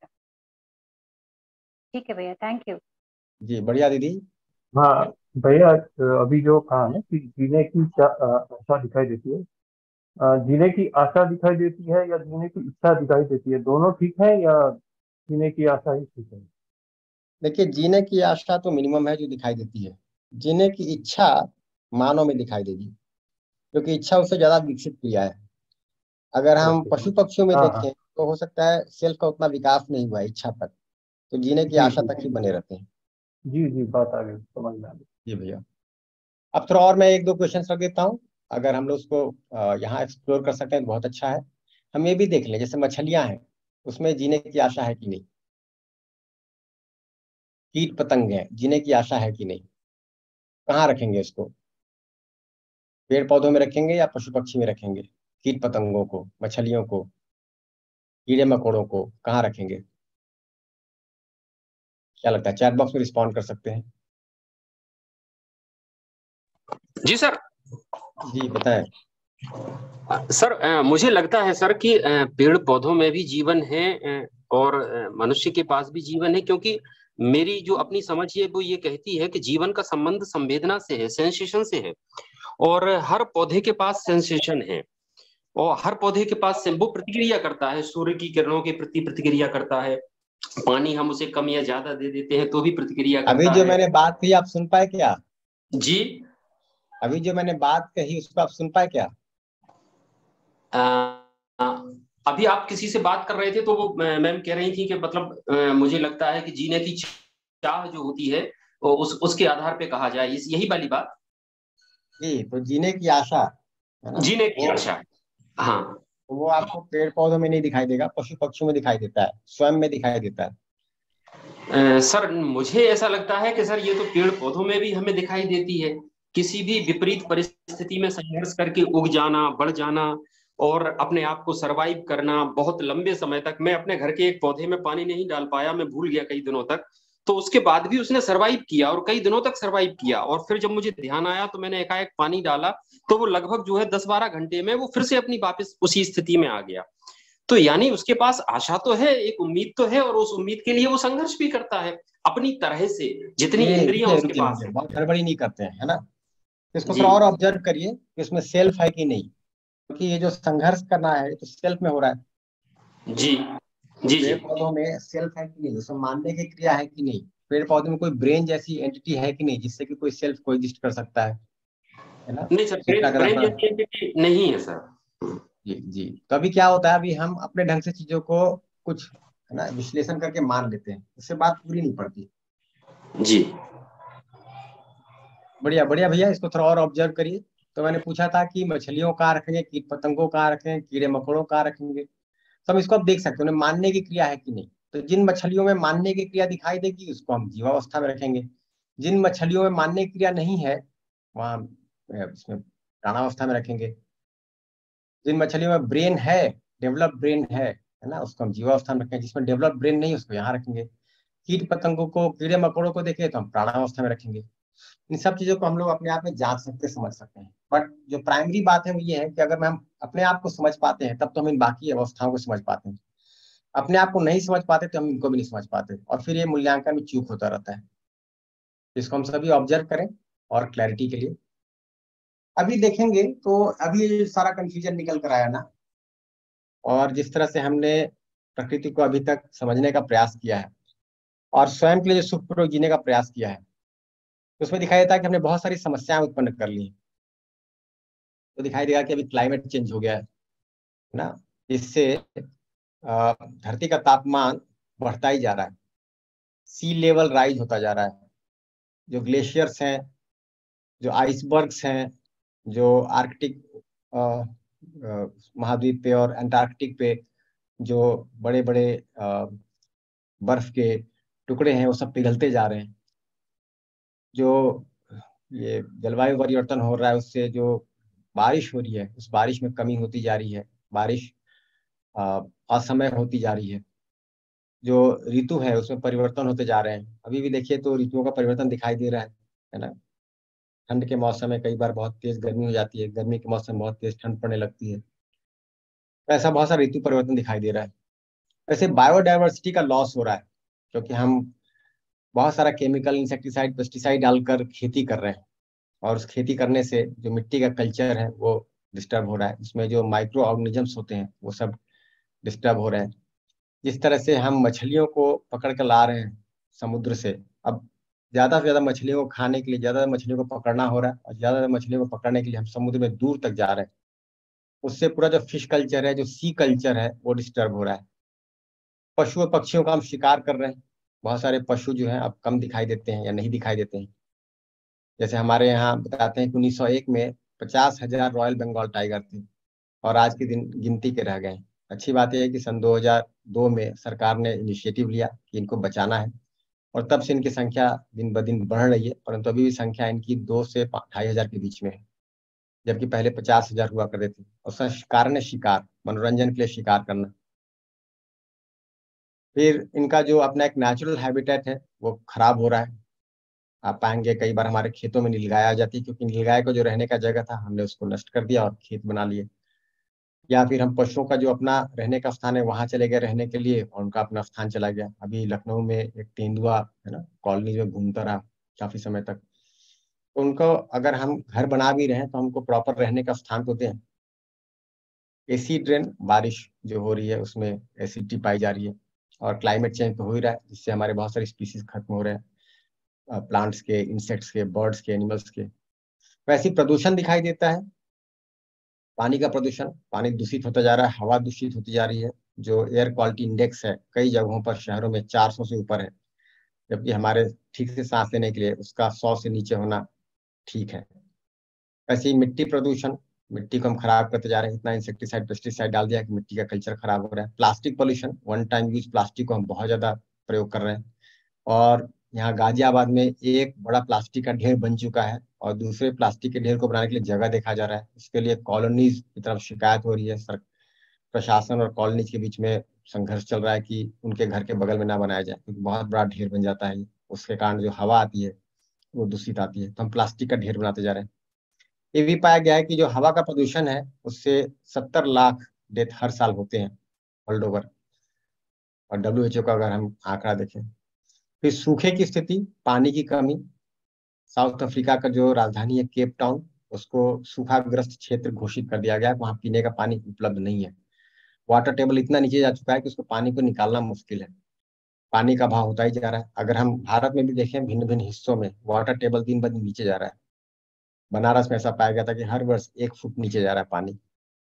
ठीक है भैया, थैंक यू। जी बढ़िया दीदी। हाँ भैया, अभी जो कहा ना कि जीने की चा- अ, आशा दिखाई देती है, अ, जीने की आशा दिखाई देती है या जीने की इच्छा दिखाई देती है, दोनों ठीक है या जीने की आशा ही ठीक है? देखिए, जीने की आशा तो मिनिमम है जो दिखाई देती है। जीने की इच्छा मानव में दिखाई देगी, क्योंकि इच्छा उससे ज्यादा विकसित क्रिया है। अगर हम ओके। पशु पक्षियों में हाँ हाँ। देखें तो हो सकता है सेल्फ का उतना विकास नहीं हुआ है इच्छा तक, तो जीने की जी आशा जी तक ही बने रहते हैं। जी जी, बात आ गई, समझ में आ गई। जी भैया। अब थोड़ा और मैं एक दो क्वेश्चन रख देता हूँ, अगर हम लोग उसको अ, यहाँ एक्सप्लोर कर सकते हैं तो बहुत अच्छा है। हम ये भी देख लें, जैसे मछलियां हैं, उसमें जीने की आशा है कि नहीं। कीट पतंग है, जीने की आशा है कि नहीं। कहाँ रखेंगे उसको, पेड़ पौधों में रखेंगे या पशु पक्षी में रखेंगे। कीट पतंगों को, मछलियों को, कीड़े मकोड़ों को कहाँ रखेंगे। क्या लगता है, चैट बॉक्स में रिस्पॉन्ड कर सकते हैं। जी सर। जी बताएं। सर अ, मुझे लगता है सर कि अ, पेड़ पौधों में भी जीवन है, अ, और अ, मनुष्य के पास भी जीवन है, क्योंकि मेरी जो अपनी समझ है वो ये कहती है कि जीवन का संबंध संवेदना से है, सेंसेशन से है। और हर पौधे के पास सेंसेशन है, और हर पौधे के पास से वो प्रतिक्रिया करता है, सूर्य की किरणों के प्रति प्रतिक्रिया करता है, पानी हम उसे कम या ज्यादा दे देते हैं तो भी प्रतिक्रिया अभी करता जो है। मैंने बात कही आप सुन पाए क्या। जी। अभी जो मैंने बात कही उसको आप सुन पाए क्या। अ, अ, अभी आप किसी से बात कर रहे थे तो वो अ, मैम कह रही थी कि मतलब अ, मुझे लगता है कि जीने की चाह जो होती है वो उस उसके आधार पे कहा जाए, इस यही वाली बात। जी, तो जीने की आशा है ना, जीने की वो आशा। हाँ। वो आपको पेड़ पौधों में नहीं दिखाई देगा, पशु पक्षियों में दिखाई देता है, स्वयं में दिखाई देता है। अ, सर मुझे ऐसा लगता है कि सर ये तो पेड़ पौधों में भी हमें दिखाई देती है। किसी भी विपरीत परिस्थिति में संघर्ष करके उग जाना, बढ़ जाना, और अपने आप को सरवाइव करना बहुत लंबे समय तक। मैं अपने घर के एक पौधे में पानी नहीं डाल पाया, मैं भूल गया कई दिनों तक, तो उसके बाद भी उसने सरवाइव किया और कई दिनों तक सरवाइव किया, और फिर जब मुझे ध्यान आया तो मैंने एकाएक पानी डाला, तो वो लगभग जो है दस बारह घंटे में वो फिर से अपनी वापस उसी स्थिति में आ गया। तो यानी उसके पास आशा तो है, एक उम्मीद तो है, और उस उम्मीद के लिए वो संघर्ष भी करता है अपनी तरह से, जितनी ये इंद्रियां रुकिए उसके रुकिए पास रुकिए, है। बहुत गड़बड़ी नहीं करते हैं, है ना। इसको जी थोड़ा और ऑब्जर्व करिए कि उसमें सेल्फ है कि नहीं, क्योंकि ये जो संघर्ष करना है तो सेल्फ में हो रहा है। जी तो जी पेड़ जी पौधों में सेल्फ है कि नहीं, उसमें मानने की क्रिया है कि नहीं। पेड़ पौधे में कोई ब्रेन जैसी एंटिटी है कि नहीं, जिससे कि कोई सेल्फ को एग्जिस्ट कर सकता है है ना। नहीं सर, जितना ब्रेन अगर ब्रेन अपना। जैसी एंटिटी नहीं है सर। जी जी। तो अभी क्या होता है, अभी हम अपने ढंग से चीजों को कुछ है ना विश्लेषण करके मान लेते हैं, इससे बात पूरी नहीं पड़ती। जी बढ़िया बढ़िया भैया, इसको थोड़ा और ऑब्जर्व करिए। तो मैंने पूछा था कि मछलियों कहाँ रखेंगे, कीट पतंगों कहाँ रखेंगे, कीड़े मकोड़ों कहाँ रखेंगे। तो हम इसको आप देख सकते हैं, उन्हें मानने की क्रिया है कि नहीं। तो जिन मछलियों में मानने की क्रिया दिखाई देगी उसको हम जीवावस्था में रखेंगे। जिन मछलियों में मानने की क्रिया नहीं है वहाँ अ, इसमें प्राणावस्था में रखेंगे। जिन मछलियों में ब्रेन है, डेवलप ब्रेन है है ना, उसको हम जीवावस्था में रखेंगे। जिसमें डेवलप ब्रेन नहीं उसको यहाँ रखेंगे। कीट पतंगों को, कीड़े मकोड़ों को देखें तो हम प्राणावस्था में रखेंगे। इन सब चीजों को हम लोग अपने आप में जांच सकते, समझ सकते हैं। बट जो प्राइमरी बात है वो ये है कि अगर हम अपने आप को समझ पाते हैं तब तो हम इन बाकी अवस्थाओं को समझ पाते हैं। अपने आप को नहीं समझ पाते तो हम इनको भी नहीं समझ पाते, और फिर ये मूल्यांकन में चूक होता रहता है। इसको हम सभी ऑब्जर्व करें और क्लैरिटी के लिए अभी देखेंगे तो अभी ये सारा कंफ्यूजन निकल कर आया ना। और जिस तरह से हमने प्रकृति को अभी तक समझने का प्रयास किया है और स्वयं के लिए जो सुखपूर्वक जीने का प्रयास किया है, तो उसमें दिखाई देता है कि हमने बहुत सारी समस्याएं उत्पन्न कर ली हैं। तो दिखाई देगा कि अभी क्लाइमेट चेंज हो गया है ना, इससे अ, धरती का तापमान बढ़ता ही जा रहा है। सी लेवल राइज होता जा रहा है। जो ग्लेशियर्स हैं, जो आइसबर्ग्स हैं, जो आर्कटिक अ, अ, महाद्वीप पे और अंटार्कटिक पे जो बड़े बड़े बर्फ के टुकड़े हैं वो सब पिघलते जा रहे हैं। जो ये जलवायु परिवर्तन हो रहा है उससे जो बारिश हो रही है उस बारिश में कमी होती जा रही है। बारिश अ, असमय होती जा रही है। जो ऋतु है उसमें परिवर्तन होते जा रहे हैं। अभी भी देखिए तो ऋतुओं का परिवर्तन दिखाई दे रहा है है ना। ठंड के मौसम में कई बार बहुत तेज गर्मी हो जाती है, गर्मी के मौसम में बहुत तेज ठंड पड़ने लगती है। तो ऐसा बहुत सारा ऋतु परिवर्तन दिखाई दे रहा है। वैसे बायोडायवर्सिटी का लॉस हो रहा है, क्योंकि हम बहुत सारा केमिकल, इंसेक्टिसाइड, पेस्टिसाइड डालकर खेती कर रहे हैं। और उस खेती करने से जो मिट्टी का कल्चर है वो डिस्टर्ब हो रहा है। उसमें जो माइक्रो ऑर्गेनिजम्स होते हैं वो सब डिस्टर्ब हो रहे हैं। जिस तरह से हम मछलियों को पकड़ कर ला रहे हैं समुद्र से। अब ज्यादा से ज्यादा मछलियों को खाने के लिए ज्यादा मछलियों को पकड़ना हो रहा है, और ज्यादा मछलियों को पकड़ने के लिए हम समुद्र में दूर तक जा रहे हैं। उससे पूरा जो फिश कल्चर है, जो सी कल्चर है, वो डिस्टर्ब हो रहा है। पशु और पक्षियों का हम शिकार कर रहे हैं। बहुत सारे पशु जो हैं अब कम दिखाई देते हैं या नहीं दिखाई देते हैं। जैसे हमारे यहाँ बताते हैं कि उन्नीस सौ एक में पचास हजार रॉयल बंगाल टाइगर थे, और आज के दिन गिनती के रह गए हैं। अच्छी बात यह है कि सन दो हज़ार दो में सरकार ने इनिशिएटिव लिया कि इनको बचाना है, और तब से इनकी संख्या दिन ब दिन बढ़ रही है, परंतु अभी भी संख्या इनकी दो से ढाई हजार के बीच में है, जबकि पहले पचास हजार हुआ करते थे। और उसका कारण है शिकार, मनोरंजन के लिए शिकार करना। फिर इनका जो अपना एक नेचुरल हैबिटेट है वो खराब हो रहा है। आप पाएंगे कई बार हमारे खेतों में नीलगाय आ जाती है, क्योंकि नीलगाय को जो रहने का जगह था हमने उसको नष्ट कर दिया और खेत बना लिए। या फिर हम पशुओं का जो अपना रहने का स्थान है वहां चले गए रहने के लिए, और उनका अपना स्थान चला गया। अभी लखनऊ में एक तेंदुआ है ना, कॉलोनी में घूमता रहा काफी समय तक। तो उनको अगर हम घर बना भी रहे हैं तो हमको प्रॉपर रहने का स्थान तो दें। एसिड रेन, बारिश जो हो रही है उसमें एसिडिटी पाई जा रही है, और क्लाइमेट चेंज तो हो ही रहा है, जिससे हमारे बहुत सारे स्पीसीज खत्म हो रहे हैं, प्लांट्स के, इंसेक्ट्स के, बर्ड्स के, एनिमल्स के। वैसे ही प्रदूषण दिखाई देता है। पानी का प्रदूषण, पानी दूषित होता जा रहा है, हवा दूषित होती जा रही है। जो एयर क्वालिटी इंडेक्स है कई जगहों पर शहरों में चार सौ से ऊपर है, जबकि हमारे ठीक से सांस लेने के लिए उसका सौ से नीचे होना ठीक है। वैसे ही मिट्टी प्रदूषण, मिट्टी को हम खराब करते जा रहे हैं। इतना इंसेक्टिसाइड, पेस्टिसाइड डाल दिया कि मिट्टी का कल्चर खराब हो रहा है। Plastic pollution, one time use plastic को हम बहुत ज्यादा प्रयोग कर रहे हैं, और यहाँ गाजियाबाद में एक बड़ा प्लास्टिक का ढेर बन चुका है, और दूसरे प्लास्टिक के ढेर को बनाने के लिए जगह देखा जा रहा है। इसके लिए कॉलोनीज की तरफ शिकायत हो रही है। सर प्रशासन और कॉलोनीज के बीच में संघर्ष चल रहा है कि उनके घर के बगल में ना बनाया जाए, क्योंकि बहुत बड़ा ढेर बन जाता है। उसके कारण जो हवा आती है वो दूषित आती है, तो हम प्लास्टिक का ढेर बनाते जा रहे हैं। ये भी पाया गया है कि जो हवा का प्रदूषण है उससे सत्तर लाख डेथ हर साल होते हैं वर्ल्ड ओवर, और डब्ल्यू एच ओ का अगर हम आंकड़ा देखें। फिर सूखे की स्थिति, पानी की कमी। साउथ अफ्रीका का जो राजधानी है केप टाउन, उसको सूखाग्रस्त क्षेत्र घोषित कर दिया गया है। वहां पीने का पानी उपलब्ध नहीं है। वाटर टेबल इतना नीचे जा चुका है कि उसको पानी को निकालना मुश्किल है। पानी का भाव होता ही जा रहा है। अगर हम भारत में भी देखें, भिन्न भिन्न हिस्सों में वाटर टेबल दिन ब दिन नीचे जा रहा है। बनारस में ऐसा पाया गया था कि हर वर्ष एक फुट नीचे जा रहा है पानी।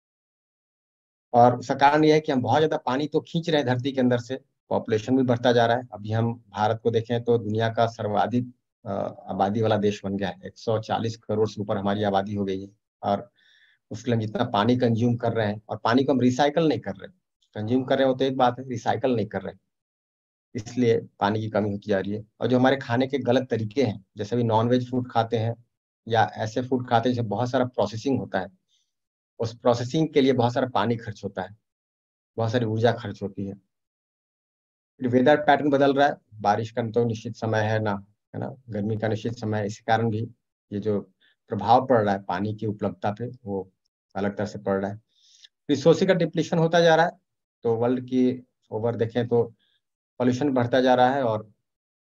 और उसका कारण यह है कि हम बहुत ज्यादा पानी तो खींच रहे हैं धरती के अंदर से, पॉपुलेशन भी बढ़ता जा रहा है। अभी हम भारत को देखें तो दुनिया का सर्वाधिक आबादी वाला देश बन गया है। एक सौ चालीस करोड़ से ऊपर हमारी आबादी हो गई है, और उसके लिए हम जितना पानी कंज्यूम कर रहे हैं, और पानी को हम रिसाइकल नहीं कर रहे। कंज्यूम कर रहे हो तो एक बात है, रिसाइकल नहीं कर रहे, इसलिए पानी की कमी होती जा रही है। और जो हमारे खाने के गलत तरीके हैं, जैसे भी नॉन वेज फूड खाते हैं या ऐसे फूड खाते हैं जिसमें बहुत सारा प्रोसेसिंग होता है, उस प्रोसेसिंग के लिए बहुत सारा पानी खर्च होता है, बहुत सारी ऊर्जा खर्च होती है। वेदर पैटर्न बदल रहा है। बारिश का तो निश्चित समय है ना, है ना, गर्मी का निश्चित समय है। इसी कारण भी ये जो प्रभाव पड़ रहा है पानी की उपलब्धता पे, वो अलग तरह से पड़ रहा है। रिसोर्स का डिप्लीशन होता जा रहा है। तो वर्ल्ड की ओवर देखें तो पॉल्यूशन बढ़ता जा रहा है, और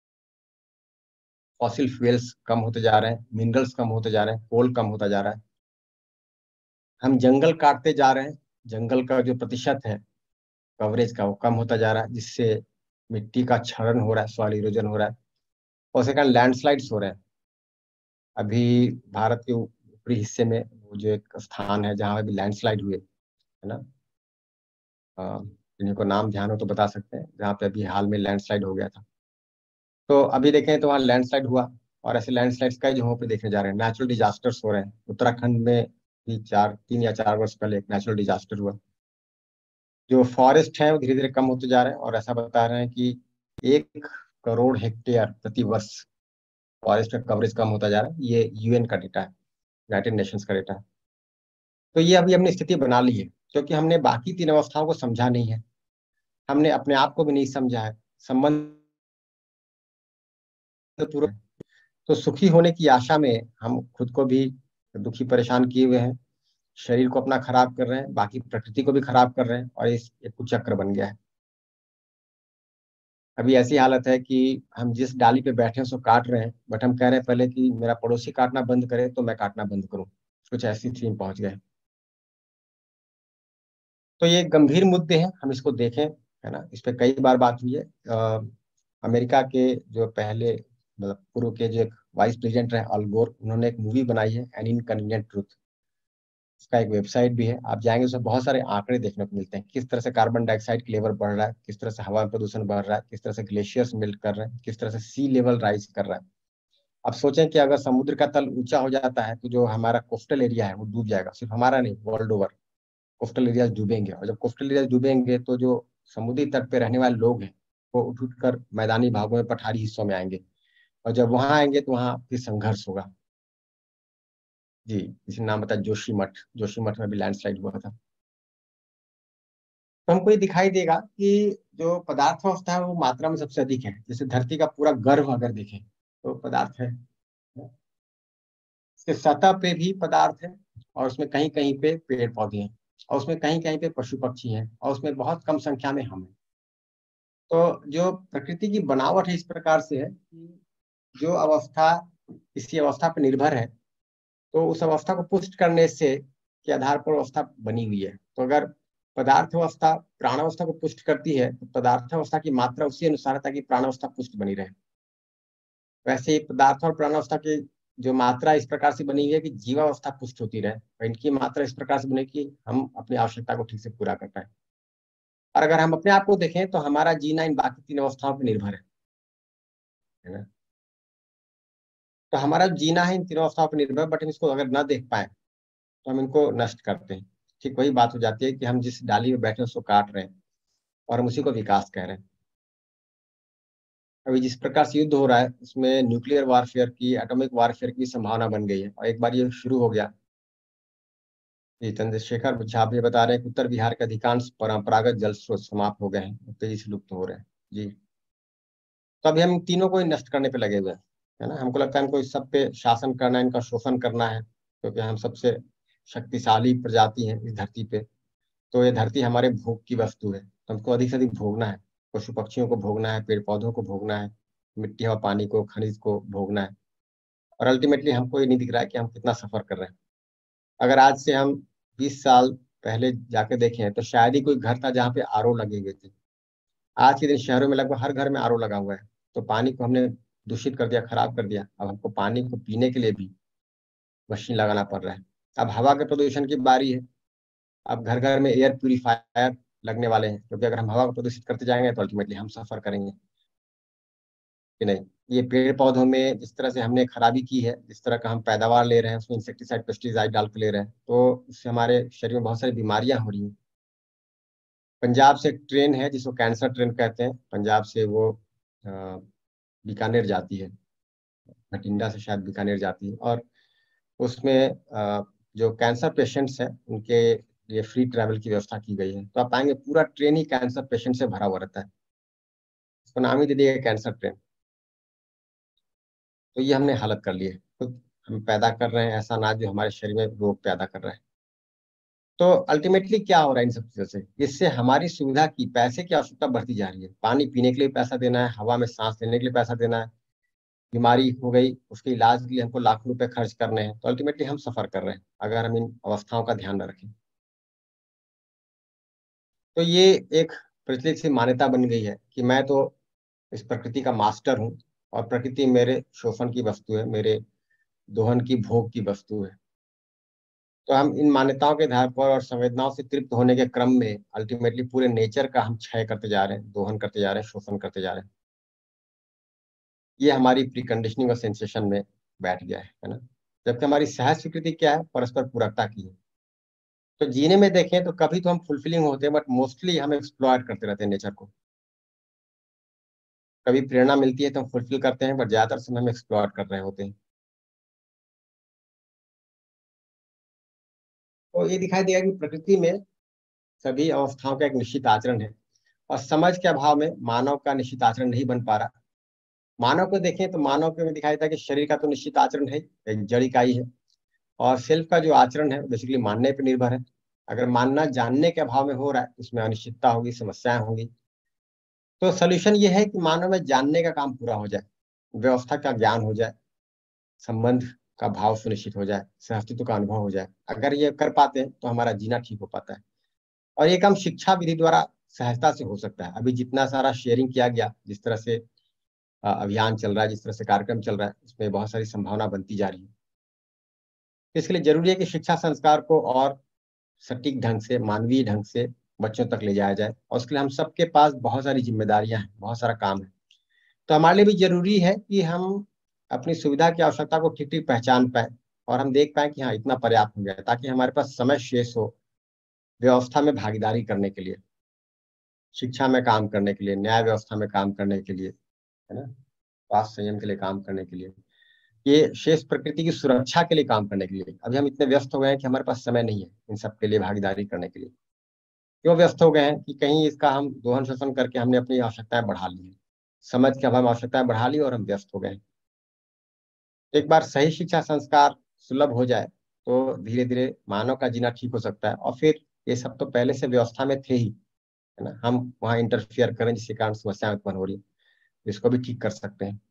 फॉसिल फ्यूल्स कम होते जा रहे हैं, मिनरल्स कम होते जा रहे हैं, कोल कम होता जा रहा है। हम जंगल काटते जा रहे हैं। जंगल का जो प्रतिशत है कवरेज का, वो कम होता जा रहा है, जिससे मिट्टी का क्षरण हो रहा है, सॉइल इरोजन हो रहा है, और उसके कारण लैंडस्लाइड्स हो रहे हैं। अभी भारत के ऊपरी हिस्से में वो जो एक स्थान है जहाँ अभी लैंडस्लाइड हुए, है ना, जिनको नाम ध्यान हो तो बता सकते हैं, जहाँ पे अभी हाल में लैंडस्लाइड हो गया था। तो अभी देखें तो वहाँ लैंडस्लाइड हुआ, और ऐसे लैंडस्लाइड्स कई जगहों पे देखने जा रहे हैं। नेचुरल डिजास्टर्स हो रहे हैं। उत्तराखंड में भी चार तीन या चार वर्ष पहले एक नेचुरल डिजास्टर हुआ। जो फॉरेस्ट है वो धीरे धीरे कम होते जा रहे हैं, और ऐसा बता रहे हैं कि एक करोड़ हेक्टेयर प्रति वर्ष फॉरेस्ट का कवरेज कम होता जा रहा है। ये यूएन का डेटा है, यूनाइटेड नेशंस का डेटा है। तो ये अभी हमने स्थिति बना ली है, क्योंकि हमने बाकी तीन अवस्थाओं को समझा नहीं है। हमने अपने आप को भी नहीं समझा है। संबंध पूरा, तो सुखी होने की आशा में हम खुद को भी दुखी परेशान किए हुए हैं, शरीर को अपना खराब कर रहे हैं, बाकी प्रकृति को भी खराब कर रहे हैं, और इस एक कुचक्र बन गया है। अभी ऐसी हालत है कि हम जिस डाली पे बैठे हैं उसको काट रहे हैं, बट हम कह रहे हैं पहले कि मेरा पड़ोसी काटना बंद करे तो मैं काटना बंद करूं। कुछ ऐसी थीम पहुंच गए। तो ये गंभीर मुद्दे हैं, हम इसको देखें, है ना। इस पे कई बार बात हुई है। अमेरिका के जो पहले मतलब पूर्व के जो एक वाइस प्रेसिडेंट रहे अल गोर, उन्होंने एक मूवी बनाई है एन इनकन्वीनियंट ट्रूथ। उसका एक वेबसाइट भी है, आप जाएंगे उसमें बहुत सारे आंकड़े देखने को मिलते हैं, किस तरह से कार्बन डाइऑक्साइड की लेवल बढ़ रहा है, किस तरह से हवा में प्रदूषण बढ़ रहा है, किस तरह से ग्लेशियर्स मेल्ट कर रहे हैं, किस तरह से सी लेवल राइज कर रहा है। अब सोचें कि अगर समुद्र का तल ऊंचा हो जाता है तो जो हमारा कोस्टल एरिया है वो डूब जाएगा, सिर्फ हमारा नहीं वर्ल्ड ओवर कोस्टल एरियाज डूबेंगे। और जब कोस्टल एरियाज डूबेंगे तो जो समुद्री तट पे रहने वाले लोग हैं वो उठ उठ कर मैदानी भागों में पठारी हिस्सों में आएंगे, और जब वहां आएंगे तो वहां फिर संघर्ष होगा। जी, इसी नाम बता जोशीमठ, जोशीमठ में भी लैंडस्लाइड हुआ था। तो हमको ये दिखाई देगा कि जो पदार्थ अवस्था है वो मात्रा में सबसे अधिक है। जैसे धरती का पूरा गर्भ अगर देखें तो पदार्थ है, इसके सतह पे भी पदार्थ है, और उसमें कहीं कहीं पे पेड़ पौधे हैं, और उसमें कहीं कहीं पे पशु पक्षी हैं, और उसमें बहुत कम संख्या में हम हैं। तो जो प्रकृति की बनावट है इस प्रकार से है कि जो अवस्था किसी अवस्था पर निर्भर है तो उस अवस्था को पुष्ट करने से के आधार पर अवस्था बनी हुई है। तो अगर पदार्थ अवस्था प्राणावस्था को पुष्ट करती है तो पदार्थ अवस्था की मात्रा उसी अनुसार है ताकि प्राणावस्था पुष्ट बनी रहे। वैसे ही पदार्थ और प्राणावस्था की जो मात्रा इस प्रकार से बनी हुई है कि जीवावस्था पुष्ट होती रहे, और इनकी मात्रा इस प्रकार से बने कि हम अपनी आवश्यकता को ठीक से पूरा कर पाए। और अगर हम अपने आप को देखें तो हमारा जीना इन बाकी तीन अवस्थाओं पर निर्भर है, है ना। तो हमारा जीना है इन तीनों अवस्थाओं पर निर्भर, बट हम इसको अगर न देख पाए तो हम इनको नष्ट करते हैं। ठीक वही बात हो जाती है कि हम जिस डाली में बैठे उसको काट रहे हैं और हम उसी को विकास कह रहे हैं। अभी जिस प्रकार से युद्ध हो रहा है उसमें न्यूक्लियर वारफेयर की, एटॉमिक वारफेयर की संभावना बन गई है, और एक बार ये शुरू हो गया। जी, चंद्रशेखर झा भी बता रहे हैं कि उत्तर बिहार के अधिकांश परंपरागत जल स्रोत समाप्त हो गए हैं, तेजी से लुप्त हो रहे हैं। जी, तो अभी हम तीनों को ही नष्ट करने पे लगे हुए हैं, है ना। हमको लगता है इनको इस सब पे शासन करना है, इनका शोषण करना है, क्योंकि हम सबसे शक्तिशाली प्रजाति हैं इस धरती पे। तो ये धरती हमारे भोग की वस्तु है, तो हमको अधिक से अधिक भोगना है, पशु पक्षियों को भोगना है, पेड़ पौधों को भोगना है, मिट्टी और पानी को, खनिज को भोगना है। और अल्टीमेटली हमको ये नहीं दिख रहा है कि हम कितना सफर कर रहे हैं। अगर आज से हम बीस साल पहले जाके देखें तो शायद ही कोई घर था जहाँ पे आर ओ लगे हुए थे। आज के दिन शहरों में लगभग हर घर में आर ओ लगा हुआ है। तो पानी को हमने दूषित कर दिया, खराब कर दिया। अब हमको पानी को पीने के लिए भी मशीन लगाना पड़ रहा है। अब हवा के प्रदूषण की बारी है। अब घर घर में एयर प्यूरिफायर लगने वाले हैं, क्योंकि अगर हम हवा को प्रदूषित करते जाएंगे तो अल्टीमेटली हम सफर करेंगे कि नहीं। ये पेड़ पौधों में जिस तरह से हमने खराबी की है, जिस तरह का हम पैदावार ले रहे हैं उसमें इंसेक्टिसाइड पेस्टिसाइड डाल के ले रहे हैं, तो इससे हमारे शरीर में बहुत सारी बीमारियां हो रही हैं। पंजाब से एक ट्रेन है जिसको कैंसर ट्रेन कहते हैं, पंजाब से वो बीकानेर जाती है, भटिंडा से शायद बीकानेर जाती है, और उसमें आ, जो कैंसर पेशेंट्स हैं उनके लिए फ्री ट्रैवल की व्यवस्था की गई है। तो आप आएंगे पूरा ट्रेन ही कैंसर पेशेंट से भरा हुआ रहता है, उसको नाम ही दे दिया कैंसर ट्रेन। तो ये हमने हालत कर ली है, खुद हम पैदा कर रहे हैं ऐसा अनाज जो हमारे शरीर में रोग पैदा कर रहा है। तो अल्टीमेटली क्या हो रहा है इन सब चीजों से, इससे हमारी सुविधा की पैसे की आवश्यकता बढ़ती जा रही है। पानी पीने के लिए पैसा देना है, हवा में सांस लेने के लिए पैसा देना है, बीमारी हो गई उसके इलाज के लिए हमको लाखों रुपए खर्च करने हैं। तो अल्टीमेटली हम सफर कर रहे हैं अगर हम इन अवस्थाओं का ध्यान न रखें। तो ये एक प्रचलित सी मान्यता बन गई है कि मैं तो इस प्रकृति का मास्टर हूँ और प्रकृति मेरे शोषण की वस्तु है, मेरे दोहन की भोग की वस्तु है। तो हम इन मान्यताओं के आधार पर और संवेदनाओं से तृप्त होने के क्रम में अल्टीमेटली पूरे नेचर का हम क्षय करते जा रहे हैं, दोहन करते जा रहे हैं, शोषण करते जा रहे हैं। ये हमारी प्री कंडीशनिंग और सेंसेशन में बैठ गया है, है ना। जबकि हमारी सहज स्वीकृति क्या है, परस्पर पूरकता की है। तो जीने में देखें तो कभी तो हम फुलफिलिंग होते हैं, बट मोस्टली हम एक्सप्लॉयट करते रहते हैं नेचर को। कभी प्रेरणा मिलती है तो हम फुलफिल करते हैं, बट ज्यादातर समय हम एक्सप्लॉयट कर रहे होते हैं। तो ये दिखाई देगा कि प्रकृति में सभी अवस्थाओं का एक निश्चित आचरण है, और समझ के अभाव में मानव का निश्चित आचरण नहीं बन पा रहा। मानव को देखें तो मानव के में दिखाई देता है कि शरीर का तो निश्चित आचरण है, एक जड़ इकाई है, और सेल्फ का जो आचरण है बेसिकली मानने पर निर्भर है। अगर मानना जानने के अभाव में हो रहा है तो उसमें अनिश्चितता होगी, समस्याएं होंगी। तो सोल्यूशन ये है कि मानव में जानने का काम पूरा हो जाए, व्यवस्था का ज्ञान हो जाए, संबंध का भाव सुनिश्चित हो जाए, सहअस्तित्व का अनुभव हो जाए। अगर ये कर पाते हैं तो हमारा जीना ठीक हो पाता है। और ये काम शिक्षा विधि द्वारा सहजता से हो सकता है। अभी जितना सारा शेयरिंग किया गया, जिस तरह से अभियान चल रहा है, जिस तरह से कार्यक्रम चल रहा है, उसमें बहुत सारी संभावना बनती जा रही है। इसके लिए जरूरी है कि शिक्षा संस्कार को और सटीक ढंग से, मानवीय ढंग से बच्चों तक ले जाया जाए, और उसके लिए हम सबके पास बहुत सारी जिम्मेदारियां हैं, बहुत सारा काम है। तो हमारे लिए भी जरूरी है कि हम अपनी सुविधा की आवश्यकता को ठीक ठीक पहचान पाए और हम देख पाए कि हाँ इतना पर्याप्त हो गया, ताकि हमारे पास समय शेष हो व्यवस्था में भागीदारी करने के लिए, शिक्षा में काम करने के लिए, न्याय व्यवस्था में काम करने के लिए, है ना, स्वास्थ्य संयम के लिए काम करने के लिए, ये शेष प्रकृति की सुरक्षा के लिए काम करने के लिए। अभी हम इतने व्यस्त हो गए हैं कि हमारे पास समय नहीं है इन सब के लिए भागीदारी करने के लिए। क्यों व्यस्त हो गए हैं कि कहीं इसका हम दोहन शोषण करके हमने अपनी आवश्यकताएं बढ़ा ली है, समझ के अब हम आवश्यकताएं बढ़ा ली और हम व्यस्त हो गए। एक बार सही शिक्षा संस्कार सुलभ हो जाए तो धीरे धीरे मानव का जीना ठीक हो सकता है, और फिर ये सब तो पहले से व्यवस्था में थे ही, है ना, हम वहाँ इंटरफियर करें जिसके कारण समस्या उत्पन्न हो रही है, इसको भी ठीक कर सकते हैं।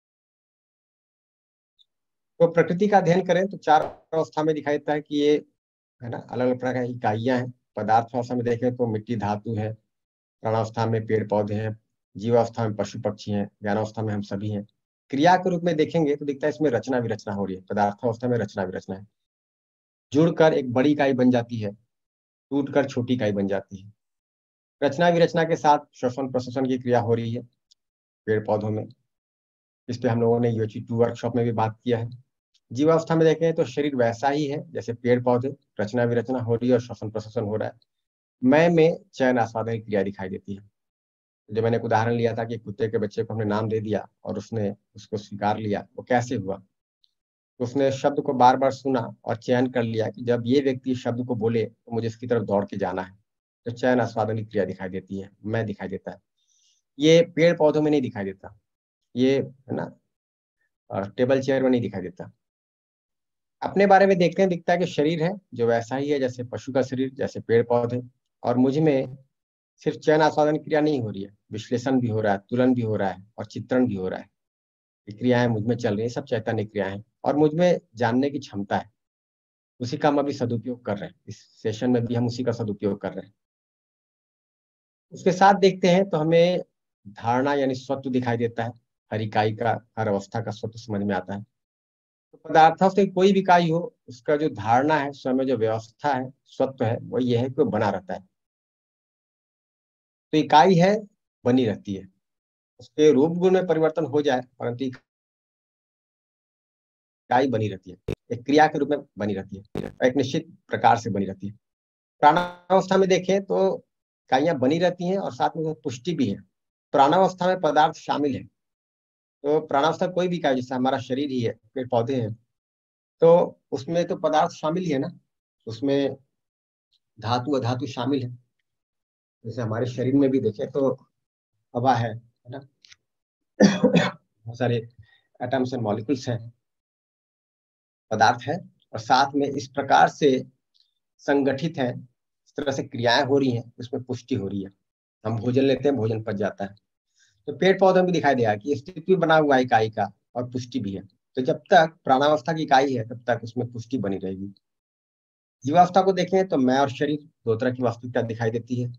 तो प्रकृति का अध्ययन करें तो चार अवस्था में दिखाई देता है कि ये, है ना, अलग अलग प्रकार की इकाइयां हैं। पदार्थ अवस्था में देखें तो मिट्टी धातु है, प्राणावस्था में पेड़ पौधे हैं, जीवावस्था में पशु पक्षी हैं, ज्ञानावस्था में हम सभी हैं। क्रिया के रूप में देखेंगे तो दिखता है इसमें रचना विरचना हो रही है। पदार्थावस्था में रचना विरचना है, जुड़कर एक बड़ी इकाई बन जाती है, टूटकर छोटी इकाई बन जाती है। रचना विरचना के साथ श्वसन प्रश्वसन की क्रिया हो रही है पेड़ पौधों में, इस पे हम लोगों ने यूएचई टू वर्कशॉप में भी बात किया है। जीवावस्था में देखें तो शरीर वैसा ही है जैसे पेड़ पौधे, रचना विरचना हो रही है और श्वसन प्रश्वसन हो रहा है। मैं में चयन आस्वादन की क्रिया दिखाई देती है। जो मैंने एक उदाहरण लिया था कि कुत्ते के बच्चे को हमने नाम दे दिया और उसने उसको स्वीकार लिया, वो कैसे हुआ? तो उसने शब्द को बार बार सुना और चयन कर लिया कि जब ये व्यक्ति शब्द को बोले तो मुझे इसकी तरफ दौड़ के जाना है। तो चयन आस्वादन की क्रिया दिखाई देती है, मैं दिखाई देता है। ये पेड़ पौधों में नहीं दिखाई देता, ये, है ना, टेबल चेयर में नहीं दिखाई देता। अपने बारे में देखते हैं, दिखता है कि शरीर है जो वैसा ही है जैसे पशु का शरीर, जैसे पेड़ पौधे, और मुझ में सिर्फ चयन आस्वादन क्रिया नहीं हो रही है, विश्लेषण भी हो रहा है, तुलन भी हो रहा है और चित्रण भी हो रहा है। ये क्रियाएं मुझ में चल रही है, सब चैतन्य क्रियाएं, और मुझ में जानने की क्षमता है, उसी का हम अभी सदुपयोग कर रहे हैं। इस सेशन में भी हम उसी का सदुपयोग कर रहे हैं। उसके साथ देखते हैं तो हमें धारणा यानी स्वत्व दिखाई देता है। हर इकाई का, हर अवस्था का स्वत्व समझ में आता है। तो पदार्थावस्था की कोई भी इकाई हो, उसका जो धारणा है, स्वयं में जो व्यवस्था है, स्वत्व है, वो ये है कि वो बना रहता है। तो इकाई है, बनी रहती है, उसके रूप गुण में परिवर्तन हो जाए परंतु इकाई बनी रहती है, एक क्रिया के रूप में बनी रहती है, एक निश्चित प्रकार से बनी रहती है। प्राणावस्था में देखें तो इकाइयां बनी रहती हैं और साथ में पुष्टि भी है। प्राणावस्था में पदार्थ शामिल है। तो प्राणावस्था कोई भी इकाई, जैसे हमारा शरीर ही है, पेड़ पौधे हैं, तो उसमें तो पदार्थ शामिल ही है ना, उसमें धातु अधातु शामिल है। जैसे हमारे शरीर में भी देखें तो हवा है, है ना, बहुत सारे एटम्स एंड मॉलिक्यूल्स हैं, पदार्थ है, और साथ में इस प्रकार से संगठित है, इस तरह से क्रियाएं हो रही हैं, उसमें पुष्टि हो रही है। हम भोजन लेते हैं, भोजन पच जाता है। तो पेड़ पौधों में दिखाई देगा कि अस्तित्व बना हुआ है इकाई का और पुष्टि भी है। तो जब तक प्राणावस्था की इकाई है तब तक उसमें पुष्टि बनी रहेगी। जीवावस्था को देखें तो मैं और शरीर दो तरह की वास्तविकता दिखाई देती है।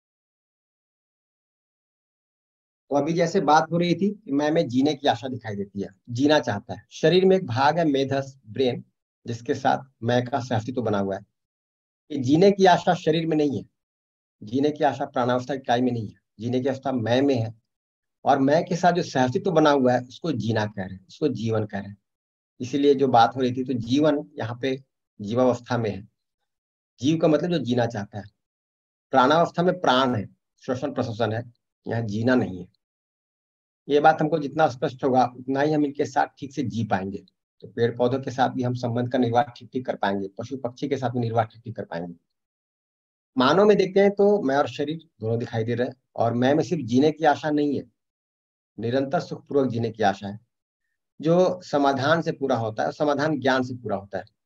तो अभी जैसे बात हो रही थी कि मैं में जीने की आशा दिखाई देती है, जीना चाहता है। शरीर में एक भाग है मेधस, ब्रेन, जिसके साथ मैं का सहअस्तित्व बना हुआ है। कि जीने की आशा शरीर में नहीं है, जीने की आशा प्राणावस्था की इकाई में नहीं है, जीने की आशा मैं में है, और मैं के साथ जो सहअस्तित्व बना हुआ है उसको जीना कह रहे हैं, उसको जीवन कह रहे हैं। इसीलिए जो बात हो रही थी, तो जीवन यहाँ पे जीवावस्था में है। जीव का मतलब जो जीना चाहता है। प्राणावस्था में प्राण है, श्वसन प्रश्वसन है, यहाँ जीना नहीं है। ये बात हमको जितना स्पष्ट होगा उतना ही हम इनके साथ ठीक से जी पाएंगे। तो पेड़ पौधों के साथ भी हम संबंध का निर्वाह ठीक ठीक कर पाएंगे, पशु पक्षी के साथ भी निर्वाह ठीक ठीक कर पाएंगे। मानव में देखते हैं तो मैं और शरीर दोनों दिखाई दे रहे हैं, और मैं में सिर्फ जीने की आशा नहीं है, निरंतर सुखपूर्वक जीने की आशा है, जो समाधान से पूरा होता है और समाधान ज्ञान से पूरा होता है।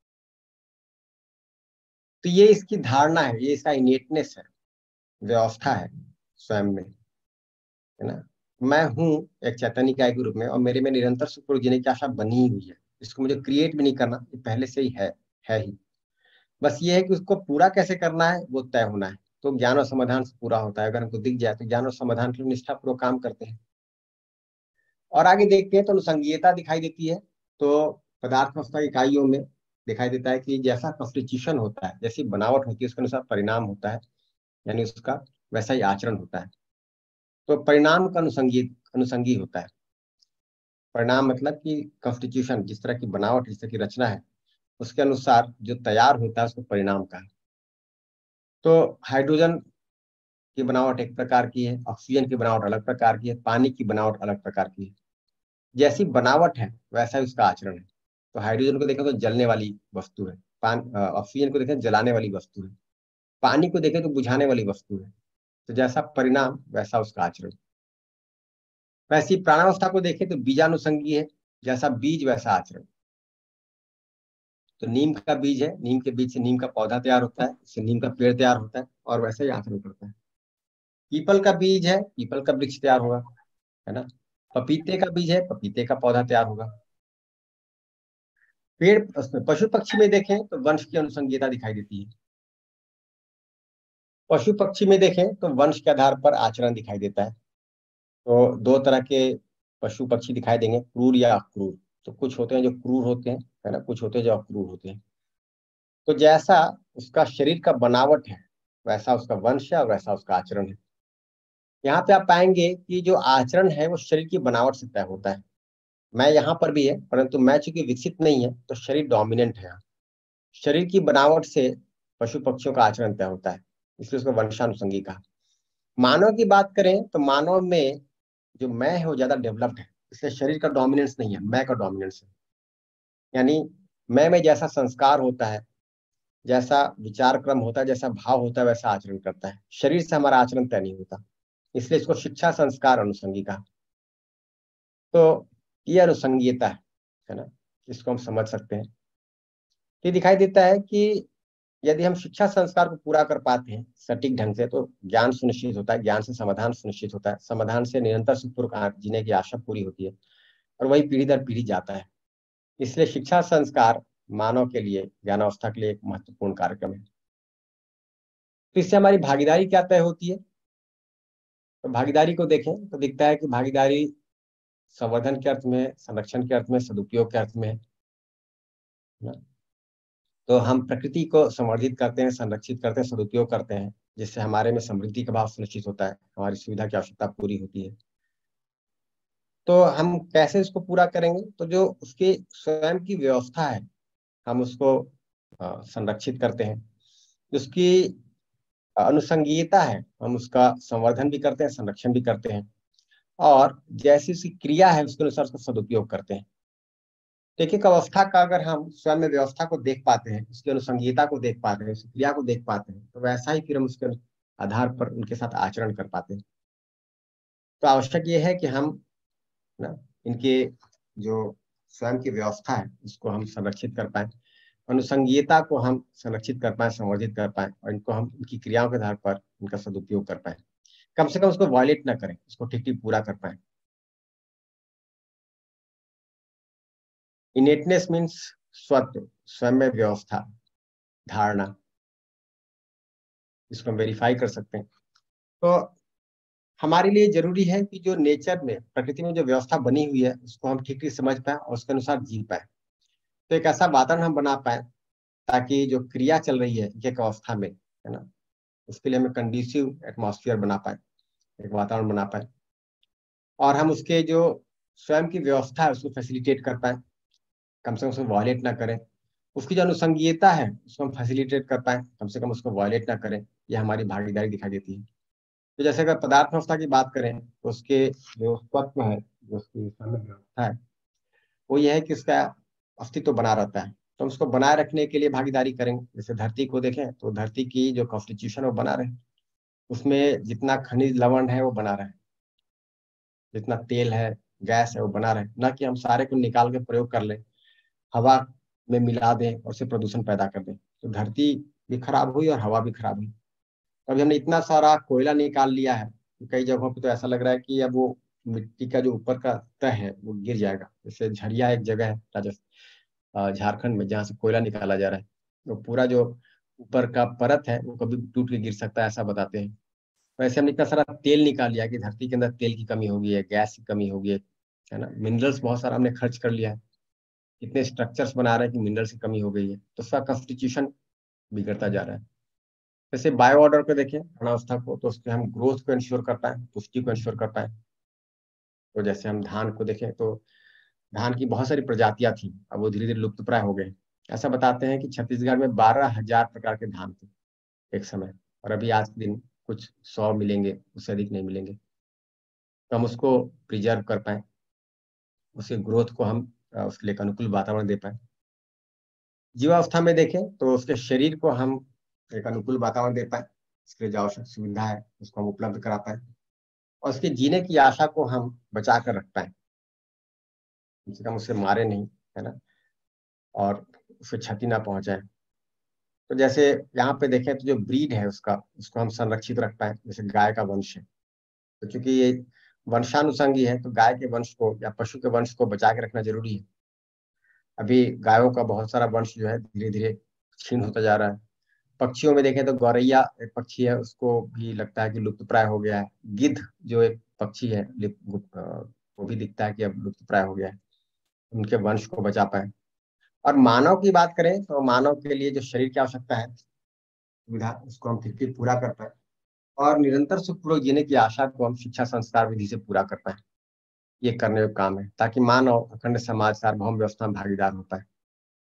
तो ये इसकी धारणा है, ये इसका इनेटनेस है, व्यवस्था है स्वयं में, है ना। मैं हूँ एक चैतन्य इकाई के रूप में, और मेरे में निरंतर सुखपूर्वक जीने की आशा बनी हुई है। इसको मुझे क्रिएट भी नहीं करना, ये पहले से ही है है ही। बस ये है कि उसको पूरा कैसे करना है वो तय होना है। तो ज्ञान और समाधान से पूरा होता है। अगर हमको दिख जाए तो ज्ञान और समाधान के लिए निष्ठापूर्वक काम करते हैं। और आगे देखते हैं तो अनुसंघीयता दिखाई देती है। तो पदार्थ अवस्था इकाइयों में दिखाई देता है कि जैसा कॉन्स्टिट्यूशन होता है, जैसी बनावट होती है, उसके अनुसार परिणाम होता है, यानी उसका वैसा ही आचरण होता है। तो परिणाम का अनुसंगी अनुसंगी होता है। परिणाम मतलब कि कॉन्स्टिट्यूशन, जिस तरह की बनावट, जिस तरह की रचना है, उसके अनुसार जो तैयार होता है उसको परिणाम का है। तो हाइड्रोजन की बनावट एक प्रकार की है, ऑक्सीजन की बनावट अलग प्रकार की है, पानी की बनावट अलग प्रकार की है। जैसी बनावट है वैसा ही उसका आचरण है। तो हाइड्रोजन को देखें तो जलने वाली वस्तु है, पान ऑक्सीजन को देखें जलाने वाली वस्तु है, पानी को देखें तो बुझाने वाली वस्तु है। तो जैसा परिणाम वैसा उसका आचरण। वैसी प्राणावस्था को देखें तो बीजानुसंगी है, जैसा बीज वैसा आचरण। तो नीम का बीज है, नीम के बीज से नीम का पौधा तैयार होता है, इससे नीम का पेड़ तैयार होता है और वैसा ही आचरण करता है। पीपल का बीज है, पीपल का वृक्ष तैयार होगा, है ना। पपीते का बीज है, पपीते का पौधा तैयार होगा। पेड़ उसमें पशु पक्षी में देखें तो वंश की अनुसंगीयता दिखाई देती है। पशु पक्षी में देखें तो वंश के आधार पर आचरण दिखाई देता है। तो दो तरह के पशु पक्षी दिखाई देंगे, क्रूर या अक्रूर। तो कुछ होते हैं जो क्रूर होते हैं, है ना, कुछ होते हैं जो अक्रूर होते हैं। तो जैसा उसका शरीर का बनावट है वैसा उसका वंश है और वैसा उसका आचरण है। यहाँ पे आप पाएंगे कि जो आचरण है वो शरीर की बनावट से तय होता है। मैं यहाँ पर भी है, परंतु मैं चूंकि विकसित नहीं है तो शरीर डोमिनेंट है। शरीर की बनावट से पशु पक्षियों का आचरण तय होता है, इसलिए उसको वंशानुसंगी कहा। मानव की बात करें तो मानव में जो मैं है वो ज्यादा डेवलप्ड है, इसलिए शरीर का डोमिनेंस नहीं है, मैं का डोमिनेंस है। यानी मैं में जैसा संस्कार होता है, जैसा विचार क्रम होता है, जैसा भाव होता है, वैसा आचरण करता है। शरीर से हमारा आचरण तय नहीं होता, इसलिए इसको शिक्षा संस्कार अनुसंगी कहा। तो ये अनुसंगीयता है, है ना, इसको हम समझ सकते हैं। ये दिखाई देता है कि यदि हम शिक्षा संस्कार को पूरा कर पाते हैं सटीक ढंग से तो ज्ञान सुनिश्चित होता है, ज्ञान से समाधान सुनिश्चित होता है, समाधान से निरंतर सुखपूर्वक जीने की आशा पूरी होती है और वही पीढ़ी दर पीढ़ी जाता है। इसलिए शिक्षा संस्कार मानव के लिए, ज्ञानावस्था के लिए एक महत्वपूर्ण कार्यक्रम है। तो इससे हमारी भागीदारी क्या तय होती है? तो भागीदारी को देखें तो दिखता है कि भागीदारी संवर्धन के अर्थ में, संरक्षण के अर्थ में, सदुपयोग के अर्थ में है। तो हम प्रकृति को संवर्धित करते हैं, संरक्षित करते हैं, सदुपयोग करते हैं, जिससे हमारे में समृद्धि का भाव सुनिश्चित होता है, हमारी सुविधा की आवश्यकता पूरी होती है। तो हम कैसे इसको पूरा करेंगे? तो जो उसकी स्वयं की व्यवस्था है हम उसको संरक्षित करते हैं, उसकी अनुसंगीयता है हम उसका संवर्धन भी करते हैं, संरक्षण भी करते हैं, और जैसी उसकी क्रिया है उसके अनुसार उसका सदुपयोग करते हैं। एक एक अवस्था का अगर हम स्वयं में व्यवस्था को देख पाते हैं, उसकी अनुसंगीयता को देख पाते हैं, उसकी क्रिया को देख पाते हैं, तो वैसा ही फिर हम उसके आधार पर उनके साथ आचरण कर पाते हैं। तो आवश्यक ये है कि हम ना इनके जो स्वयं की व्यवस्था है उसको हम संरक्षित कर पाए, अनुसंगीयता को हम संरक्षित कर पाए, संवर्धित कर पाए, और इनको हम इनकी क्रियाओं के आधार पर इनका सदुपयोग कर पाए, कम से कम उसको वायलेट ना करें, उसको ठीक ठीक पूरा कर पाए। इनेटनेस मीन्स स्वत्व, स्वयं में व्यवस्था, धारणा, इसको हम वेरीफाई कर सकते हैं। तो हमारे लिए जरूरी है कि जो नेचर में, प्रकृति में जो व्यवस्था बनी हुई है उसको हम ठीक ठीक समझ पाए और उसके अनुसार जी पाए। तो एक ऐसा वातावरण हम बना पाए ताकि जो क्रिया चल रही है एक अवस्था में, है ना, उसके लिए हमें कंडीसिव एटमॉस्फेयर बना पाए, एक वातावरण बना पाए, और हम उसके जो स्वयं की व्यवस्था है उसको फैसिलिटेट कर पाए, कम से कम उसको वायलेट ना करें। उसकी जो अनुसंगीयता है उसको हम फैसिलिटेट कर पाए, कम से कम उसको वायलेट ना करें। यह हमारी भागीदारी दिखाई देती है। तो जैसे अगर पदार्थ व्यवस्था की बात करें तो उसके जो तत्व है, जो उसकी व्यवस्था है, वो यह है कि उसका अस्तित्व बना रहता है। तो उसको बनाए रखने के लिए भागीदारी करेंगे। जैसे धरती को देखें तो धरती की जो कॉन्स्टिट्यूशन है वो बना रहे, उसमें जितना खनिज लवण है वो बना रहे, जितना तेल है, गैस है, वो बना रहे, ना कि हम सारे को निकाल के प्रयोग कर लें, हवा में मिला दें और उससे प्रदूषण पैदा कर दें। तो धरती भी खराब हुई और हवा भी खराब हुई। अभी हमने इतना सारा कोयला निकाल लिया है, कई जगहों पे तो ऐसा लग रहा है कि अब वो मिट्टी का जो ऊपर का तह है वो गिर जाएगा। जैसे झरिया एक जगह है राजस्थान, झारखंड में, जहाँ से कोयला निकाला जा रहा है, तो पूरा जो ऊपर का परत है वो कभी टूट के गिर सकता है, ऐसा बताते हैं। वैसे हमने इतना सारा तेल निकाल लिया कि धरती के अंदर तेल की कमी हो गई है, गैस की कमी हो गई है, है ना। मिनरल्स बहुत सारा हमने खर्च कर लिया है, इतने स्ट्रक्चर्स बना रहे हैं कि मिनरल्स की कमी हो गई है, तो उसका कॉन्स्टिट्यूशन बिगड़ता जा रहा है। जैसे बायो ऑर्डर को देखें, अनावस्था को, तो उसके हम ग्रोथ को इंश्योर कर पाए, पुष्टि को इंश्योर कर पाए। तो जैसे हम धान को देखें तो धान की बहुत सारी प्रजातियां थी, अब वो धीरे धीरे लुप्त प्राय हो गए। ऐसा बताते हैं कि छत्तीसगढ़ में बारह हजार प्रकार के धान थे एक समय, और अभी आज के दिन कुछ सौ मिलेंगे, उससे अधिक नहीं मिलेंगे। तो हम उसको प्रिजर्व कर पाए, उसके ग्रोथ को हम उसके लिए अनुकूल वातावरण दे पाए। जीवावस्था में देखें तो उसके शरीर को हम एक अनुकूल वातावरण दे पाए, इसके लिए जो आवश्यक सुविधा है उसको हम उपलब्ध करा पाए, और उसके जीने की आशा को हम बचा कर रख पाए, कम से कम उसे मारे नहीं, है ना, और उसे क्षति ना पहुंचाए। तो जैसे यहाँ पे देखें तो जो ब्रीड है उसका, उसको हम संरक्षित रख पाए, जैसे गाय का वंश है, तो चूंकि ये वंशानुसंगी है तो गाय के वंश को या पशु के वंश को बचा के रखना जरूरी है। अभी गायों का बहुत सारा वंश जो है धीरे धीरे क्षीण होता जा रहा है। पक्षियों में देखें तो गौरैया एक पक्षी है, उसको भी लगता है कि लुप्त प्राय हो गया है। गिद्ध जो एक पक्षी है वो भी दिखता है कि अब लुप्त प्राय हो गया है, उनके वंश को बचा पाए। और मानव की बात करें तो मानव के लिए जो शरीर की आवश्यकता है सुविधा, उसको हम ठीक पूरा कर पाए, और निरंतर सुखपूर्वक जीने की आशा को हम शिक्षा संस्कार विधि से पूरा कर पाए। ये करने का काम है ताकि मानव अखंड समाज सार्वभौम व्यवस्था में भागीदार हो पाए।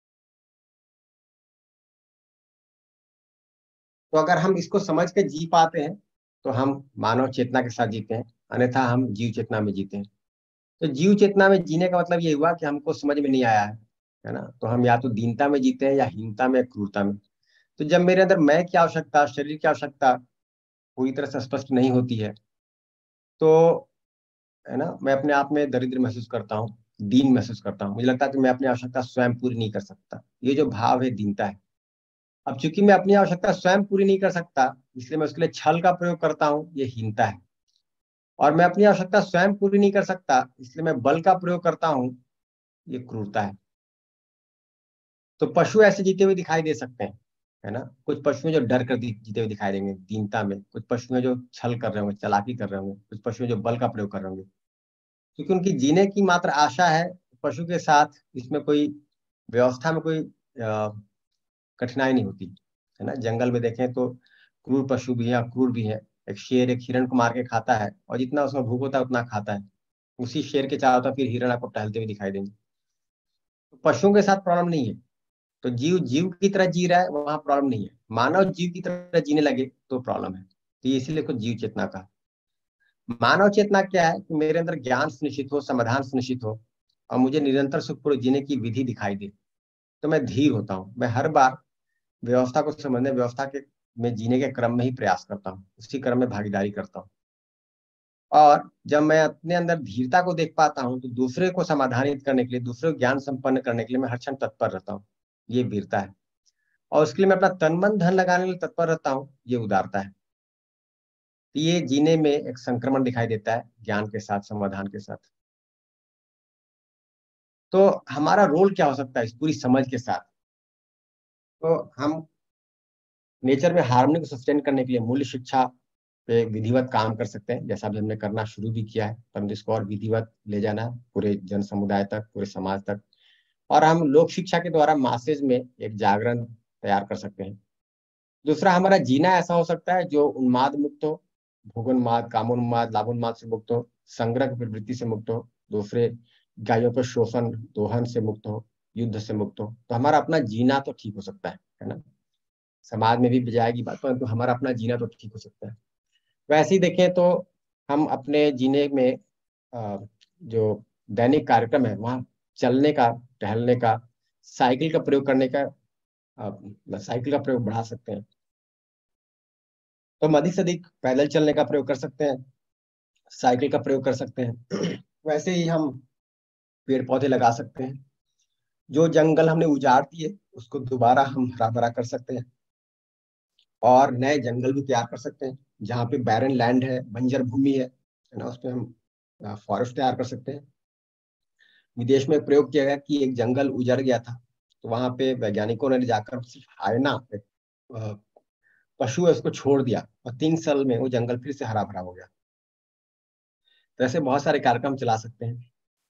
तो अगर हम इसको समझ के जी पाते हैं तो हम मानव चेतना के साथ जीते हैं, अन्यथा हम जीव चेतना में जीते हैं। तो जीव चेतना में जीने का मतलब ये हुआ कि हमको समझ में नहीं आया है, है ना, तो हम या तो दीनता में जीते हैं या हीनता में, क्रूरता में। तो जब मेरे अंदर मैं की आवश्यकता, शरीर की आवश्यकता पूरी तरह से स्पष्ट नहीं होती है, तो है ना, मैं अपने आप में दरिद्र महसूस करता हूँ, दीन महसूस करता हूँ। मुझे लगता है कि मैं अपनी आवश्यकता स्वयं पूरी नहीं कर सकता। ये जो भाव है दीनता है। अब चूंकि मैं अपनी आवश्यकता स्वयं पूरी नहीं कर सकता, इसलिए मैं उसके लिए छल का प्रयोग करता हूँ, ये हीनता है। और मैं अपनी आवश्यकता स्वयं पूरी नहीं कर सकता, इसलिए मैं बल का प्रयोग करता हूँ, ये क्रूरता है। तो पशु ऐसे जीते हुए दिखाई दे सकते हैं, है ना। कुछ पशु जो डर कर जीते हुए दिखाई देंगे दीनता में, कुछ पशु जो छल कर रहे होंगे, चालाकी कर रहे होंगे, कुछ पशु जो बल का प्रयोग कर रहे होंगे, क्योंकि उनकी जीने की मात्र आशा है। पशु के साथ इसमें कोई व्यवस्था में कोई कठिनाई नहीं होती, है ना। जंगल में देखें तो क्रूर पशु भी हैं, क्रूर भी हैं। एक शेर एक हिरण को मार के खाता है, और जितना उसमें भूख होता है उतना खाता है। उसी शेर के चारों तरफ फिर हिरण आपको टहलते हुए दिखाई देंगे। तो पशुओं के साथ प्रॉब्लम नहीं है। तो जीव जीव की तरह जी रहा है, वहां प्रॉब्लम नहीं है। मानव जीव की तरह जीने लगे तो प्रॉब्लम है। तो इसीलिए कुछ जीव चेतना का। मानव चेतना क्या है कि मेरे अंदर ज्ञान सुनिश्चित हो, समाधान सुनिश्चित हो, और मुझे निरंतर सुखपूर्वक जीने की विधि दिखाई दे, तो मैं धीर होता हूँ। मैं हर बार व्यवस्था को समझने, व्यवस्था के में जीने के क्रम में ही प्रयास करता हूँ, उसी क्रम में भागीदारी करता हूँ। और जब मैं अपने अंदर धीरता को देख पाता हूँ तो दूसरे को समाधानित करने के लिए, दूसरे को ज्ञान संपन्न करने के लिए मैं हर क्षण तत्पर रहता हूँ, ये वीरता है। और उसके लिए मैं अपना तन मन धन लगाने के लिए तत्पर रहता हूँ, ये उदारता है। ये जीने में एक संक्रमण दिखाई देता है ज्ञान के साथ, समाधान के साथ। तो हमारा रोल क्या हो सकता है इस पूरी समझ के साथ? तो हम नेचर में हार्मनी को सस्टेन करने के लिए मूल्य शिक्षा पे विधिवत काम कर सकते हैं, जैसा भी हमने करना शुरू भी किया है, परंतु इसको और विधिवत ले जाना है पूरे जन समुदाय तक, पूरे समाज तक। और हम लोक शिक्षा के द्वारा मासेज में एक जागरण तैयार कर सकते हैं। दूसरा, हमारा जीना ऐसा हो सकता है जो उन्माद मुक्त हो, भोगोन्माद, कामोन्माद, लाभोन्माद से मुक्त हो, संग्रह की प्रवृत्ति से मुक्त हो, दूसरे गायों पर शोषण दोहन से मुक्त हो, युद्ध से मुक्त हो। तो हमारा अपना जीना तो ठीक हो सकता है, है ना। समाज में भी जाएगी बात, परंतु हमारा अपना जीना तो ठीक हो सकता है। वैसे ही देखें तो हम अपने जीने में जो दैनिक कार्यक्रम है वहाँ चलने का, टहलने का, साइकिल का प्रयोग करने का, साइकिल का प्रयोग बढ़ा सकते हैं। तो हम अधिक से अधिक पैदल चलने का प्रयोग कर सकते हैं, साइकिल का प्रयोग कर सकते हैं। वैसे ही हम पेड़ पौधे लगा सकते हैं। जो जंगल हमने उजाड़ दिए उसको दोबारा हम हरा भरा कर सकते हैं, और नए जंगल भी तैयार कर सकते हैं। जहाँ पे बैरन लैंड है, बंजर भूमि है, है ना, उस पर हम फॉरेस्ट तैयार कर सकते हैं। विदेश में प्रयोग किया गया कि एक जंगल उजड़ गया था, तो वहां पे वैज्ञानिकों ने जाकर सिर्फ हायना पशु है उसको छोड़ दिया, और तीन साल में वो जंगल फिर से हरा भरा हो गया। तो ऐसे बहुत सारे कार्यक्रम चला सकते हैं।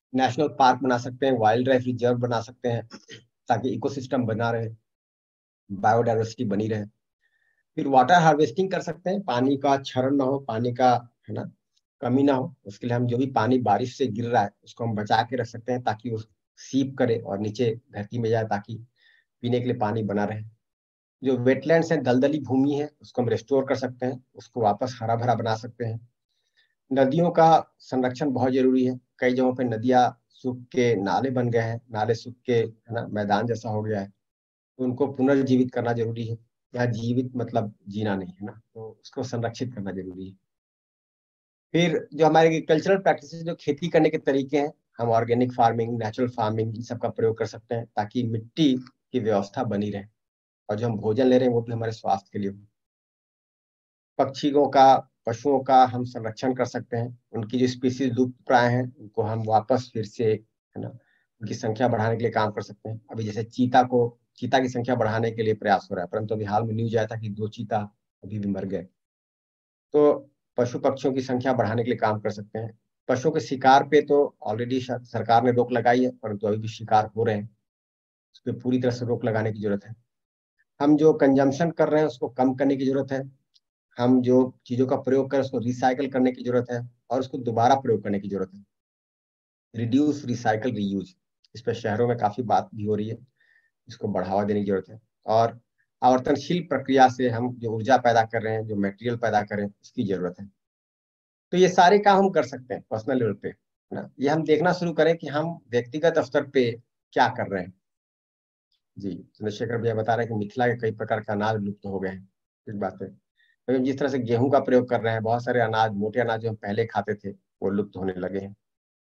नेशनल पार्क बना सकते हैं, वाइल्ड लाइफ रिजर्व बना सकते हैं ताकि इकोसिस्टम बना रहे, बायोडाइवर्सिटी बनी रहे। फिर वाटर हार्वेस्टिंग कर सकते हैं, पानी का क्षरण ना हो, पानी का है ना कमी ना हो। उसके लिए हम जो भी पानी बारिश से गिर रहा है उसको हम बचा के रख सकते हैं ताकि वो सीप करे और नीचे धरती में जाए, ताकि पीने के लिए पानी बना रहे। जो वेटलैंड्स हैं, दलदली भूमि है, उसको हम रिस्टोर कर सकते हैं, उसको वापस हरा भरा बना सकते हैं। नदियों का संरक्षण बहुत जरूरी है। कई जगहों पे नदियां सूख के नाले बन गए हैं, नाले सूख के है ना मैदान जैसा हो गया है, तो उनको पुनर्जीवित करना जरूरी है। यहाँ जीवित मतलब जीना नहीं है ना, तो उसको संरक्षित करना जरूरी है। फिर जो हमारे एग्रीकल्चरल प्रैक्टिस, जो खेती करने के तरीके हैं, हम ऑर्गेनिक फार्मिंग, नेचुरल फार्मिंग, इन सब का प्रयोग कर सकते हैं ताकि मिट्टी की व्यवस्था बनी रहे और जो हम भोजन ले रहे हैं वो भी हमारे स्वास्थ्य के लिए हो। पक्षियों का, पशुओं का हम संरक्षण कर सकते हैं। उनकी जो स्पीसीज लुप्त प्राय हैं उनको हम वापस फिर से है ना उनकी संख्या बढ़ाने के लिए काम कर सकते हैं। अभी जैसे चीता को चीता की संख्या बढ़ाने के लिए प्रयास हो रहा है, परंतु अभी हाल में न्यूज आया था कि दो चीता अभी भी मर गए। तो पशु पक्षियों की संख्या बढ़ाने के लिए काम कर सकते हैं। पशुओं के शिकार पे तो ऑलरेडी सरकार ने रोक लगाई है, परंतु अभी भी शिकार हो रहे हैं, उस पर पूरी तरह से रोक लगाने की जरूरत है। हम जो कंजम्पशन कर रहे हैं उसको कम करने की जरूरत है। हम जो चीजों का प्रयोग करें उसको रिसाइकल करने की जरूरत है और उसको दोबारा प्रयोग करने की जरूरत है। रिड्यूस, रिसाइकल, रीयूज, इस पर शहरों में काफी बात भी हो रही है, इसको बढ़ावा देने की जरूरत है। और आवर्तनशील प्रक्रिया से हम जो ऊर्जा पैदा कर रहे हैं, जो मटेरियल पैदा करें, उसकी जरूरत है। तो ये सारे काम हम कर सकते हैं पर्सनल लेवल पे, है ना। ये हम देखना शुरू करें कि हम व्यक्तिगत स्तर पे क्या कर रहे हैं। जी, चंद्रशेखर भैया बता रहे हैं कि मिथिला के कई प्रकार के अनाज लुप्त हो गए हैं। ठीक बात है। तो जिस तरह से गेहूं का प्रयोग कर रहे हैं, बहुत सारे अनाज, मोटे अनाज जो हम पहले खाते थे वो लुप्त होने लगे हैं।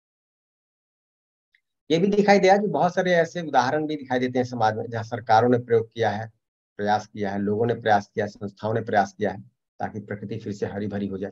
ये भी दिखाई दिया कि बहुत सारे ऐसे उदाहरण भी दिखाई देते हैं समाज में जहाँ सरकारों ने प्रयोग किया है, प्रयास किया है, लोगों ने प्रयास किया है, संस्थाओं ने प्रयास किया है ताकि प्रकृति फिर से हरी भरी हो जाए।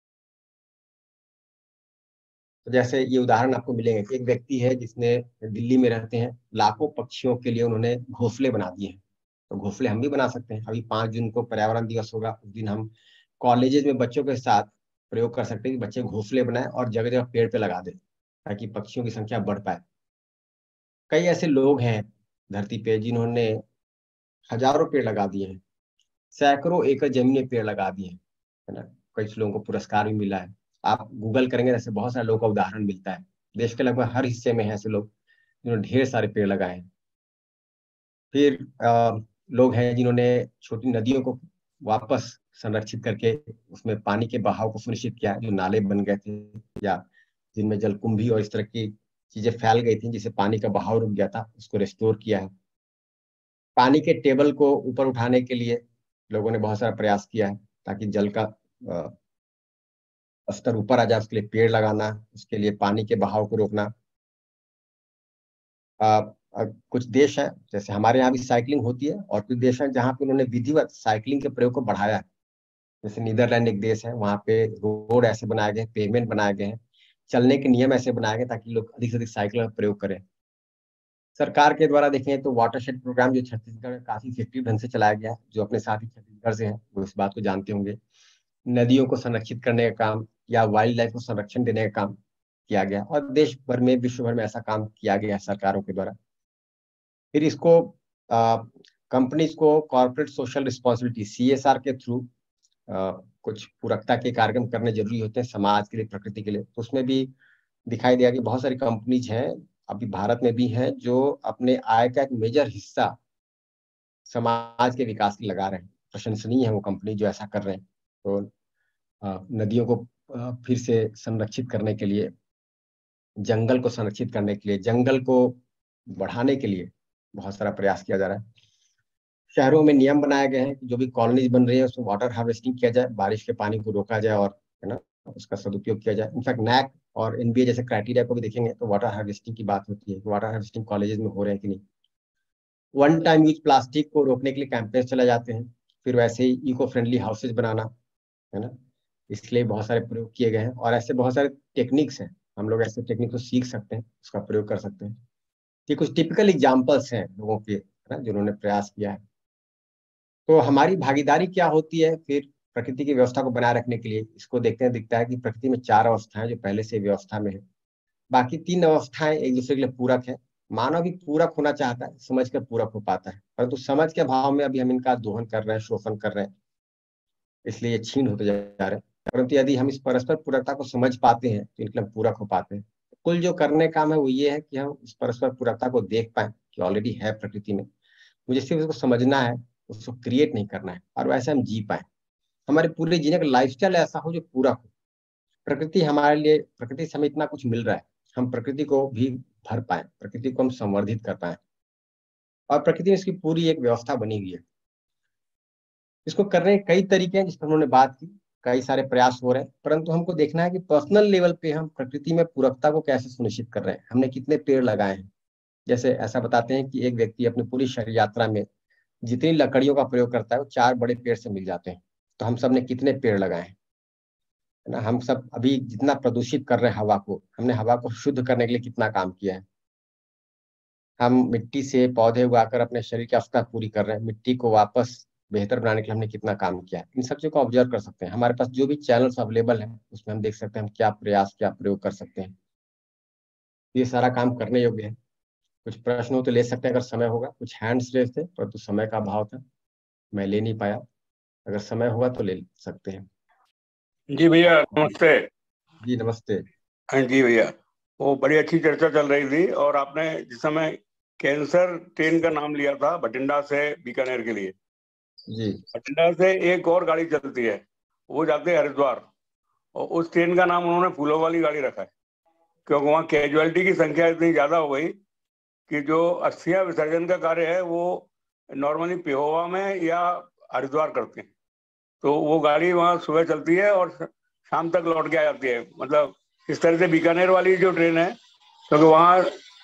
तो जैसे ये उदाहरण आपको मिलेंगे कि एक व्यक्ति है जिसने, दिल्ली में रहते हैं, लाखों पक्षियों के लिए उन्होंने घोंसले बना दिए हैं। तो घोंसले हम भी बना सकते हैं। अभी पांच जून को पर्यावरण दिवस होगा, उस दिन हम कॉलेजेस में बच्चों के साथ प्रयोग कर सकते हैं कि बच्चे घोंसले बनाए और जगह जगह पेड़ पे लगा दें ताकि पक्षियों की संख्या बढ़ पाए। कई ऐसे लोग हैं धरती पे जिन्होंने हजारों पेड़ लगा दिए हैं, सैकड़ों एकड़ जमीन में पेड़ लगा दिए हैं, है ना। कई लोगों को पुरस्कार भी मिला है। आप गूगल करेंगे ऐसे बहुत सारे लोगों का उदाहरण मिलता है। देश के लगभग हर हिस्से में है ऐसे लोग जिन्होंने ढेर सारे पेड़ लगाए हैं। फिर आ, लोग हैं जिन्होंने छोटी नदियों को वापस संरक्षित करके उसमें पानी के बहाव को सुनिश्चित किया, जो नाले बन गए थे या जिनमें जलकुंभी और इस तरह की चीजें फैल गई थी जिससे पानी का बहाव रुक गया था, उसको रिस्टोर किया है। पानी के टेबल को ऊपर उठाने के लिए लोगों ने बहुत सारा प्रयास किया है ताकि जल का स्तर ऊपर आ जाए, उसके लिए पेड़ लगाना, उसके लिए पानी के बहाव को रोकना। आ, आ, कुछ देश है, जैसे हमारे यहाँ भी साइकिलिंग होती है, और कुछ देश है जहाँ पे उन्होंने विधिवत साइकिलिंग के प्रयोग को बढ़ाया है। जैसे नीदरलैंड एक देश है, वहाँ पे रोड ऐसे बनाए गए, पेमेंट बनाए गए हैं, चलने के नियम ऐसे बनाए गए ताकि लोग अधिक से अधिक साइकिल का प्रयोग करें। सरकार के द्वारा देखें तो वाटरशेड प्रोग्राम जो छत्तीसगढ़ में काफी इफेक्टिव ढंग से चलाया गया है, जो अपने साथी छत्तीसगढ़ से हैं वो इस बात को जानते होंगे। नदियों को संरक्षित करने का काम या वाइल्ड लाइफ को संरक्षण देने का काम किया गया, और देश भर में, विश्व भर में ऐसा काम किया गया है सरकारों के द्वारा। फिर इसको कंपनीज को corporate social responsibility, C S R के थ्रू कुछ पूरकता के कार्यक्रम करने जरूरी होते हैं समाज के लिए, प्रकृति के लिए। तो उसमें भी दिखाई दिया कि बहुत सारी कंपनीज हैं, अभी भारत में भी हैं, जो अपने आय का एक मेजर हिस्सा समाज के विकास में लगा रहे हैं। प्रशंसनीय है वो कंपनी जो ऐसा कर रहे हैं। तो आ, नदियों को आ, फिर से संरक्षित करने के लिए, जंगल को संरक्षित करने के लिए, जंगल को बढ़ाने के लिए बहुत सारा प्रयास किया जा रहा है। शहरों में नियम बनाए गए हैं कि जो भी कॉलोनीज बन रही है उसमें वाटर हार्वेस्टिंग किया जाए, बारिश के पानी को रोका जाए और है ना उसका सदुपयोग किया जाए। इनफैक्ट नैक और एन बी ए जैसे क्राइटेरिया को भी देखेंगे तो वाटर हार्वेस्टिंग की बात होती है कि वाटर हार्वेस्टिंग कॉलेजेस में हो रहे हैं कि नहीं। वन टाइम यूज प्लास्टिक को रोकने के लिए कैंपेन चलाए जाते हैं। फिर वैसे ही इको फ्रेंडली हाउसेज बनाना, है ना, इसलिए बहुत सारे प्रयोग किए गए हैं। और ऐसे बहुत सारे टेक्निक्स हैं, हम लोग ऐसे टेक्निक को सीख सकते हैं, उसका प्रयोग कर सकते हैं। ये कुछ टिपिकल एग्जाम्पल्स हैं लोगों के, है ना, जिन्होंने प्रयास किया है। तो हमारी भागीदारी क्या होती है फिर प्रकृति की व्यवस्था को बनाए रखने के लिए, इसको देखते हैं दिखता है कि प्रकृति में चार अवस्थाएं जो पहले से व्यवस्था में है। बाकी तीन अवस्थाएं एक दूसरे के लिए पूरक है। मानव भी पूरक होना चाहता है, समझ कर पूरक हो पाता है, परंतु समझ के भाव में अभी हम इनका दोहन कर रहे हैं, शोषण कर रहे हैं, इसलिए ये छीन होते जा रहे हैं। परंतु यदि हम इस परस्पर पूरकता को समझ पाते हैं तो इनके लिए पूरक हो पाते हैं। कुल जो करने काम है वो ये है कि हम इस परस्पर पूरकता को देख पाए कि ऑलरेडी है प्रकृति में, मुझे सिर्फ उसको समझना है, उसको क्रिएट नहीं करना है, और वैसे हम जी पाए। हमारे पूरे जीने का लाइफस्टाइल ऐसा हो जो पूरक हो। प्रकृति हमारे लिए, प्रकृति से हमें इतना कुछ मिल रहा है, हम प्रकृति को भी भर पाए, प्रकृति को हम संवर्धित कर पाए, और प्रकृति में इसकी पूरी एक व्यवस्था बनी हुई है। इसको करने के कई तरीके हैं जिस पर उन्होंने बात की, कई सारे प्रयास हो रहे हैं, परंतु हमको देखना है कि पर्सनल लेवल पे हम प्रकृति में पूरकता को कैसे सुनिश्चित कर रहे हैं। हमने कितने पेड़ लगाए हैं। जैसे ऐसा बताते हैं कि एक व्यक्ति अपनी पूरी शरीर यात्रा में जितनी लकड़ियों का प्रयोग करता है वो चार बड़े पेड़ से मिल जाते हैं। तो हम सब ने कितने पेड़ लगाए हैं, है ना। हम सब अभी जितना प्रदूषित कर रहे हैं हवा को, हमने हवा को शुद्ध करने के लिए कितना काम किया है। हम मिट्टी से पौधे उगाकर अपने शरीर की आवश्यकता पूरी कर रहे हैं, मिट्टी को वापस बेहतर बनाने के लिए हमने कितना काम किया है। इन सब चीजों को ऑब्जर्व कर सकते हैं। हमारे पास जो भी चैनल्स अवेलेबल हैं उसमें हम देख सकते हैं हम क्या प्रयास, क्या प्रयोग कर सकते हैं। ये सारा काम करने योग्य है। कुछ प्रश्न हो तो ले सकते हैं अगर समय होगा। कुछ हैंड्स रेज थे परंतु समय का अभाव था, मैं ले नहीं पाया। अगर समय होगा तो ले सकते हैं। जी भैया नमस्ते। जी नमस्ते। हाँ जी भैया, वो बड़ी अच्छी चर्चा चल रही थी, और आपने जिस समय कैंसर ट्रेन का नाम लिया था बठिंडा से बीकानेर के लिए, जी बठिंडा से एक और गाड़ी चलती है, वो जाते हैं हरिद्वार, और उस ट्रेन का नाम उन्होंने फूलों वाली गाड़ी रखा है, क्योंकि वहाँ कैजुअलिटी की संख्या इतनी ज्यादा हो गई कि जो अस्थियां विसर्जन का कार्य है वो नॉर्मली पेहोवा में या हरिद्वार करते हैं। तो वो गाड़ी वहाँ सुबह चलती है और शाम तक लौट के आ जाती है। मतलब इस तरह से बीकानेर वाली जो ट्रेन है, क्योंकि तो वहाँ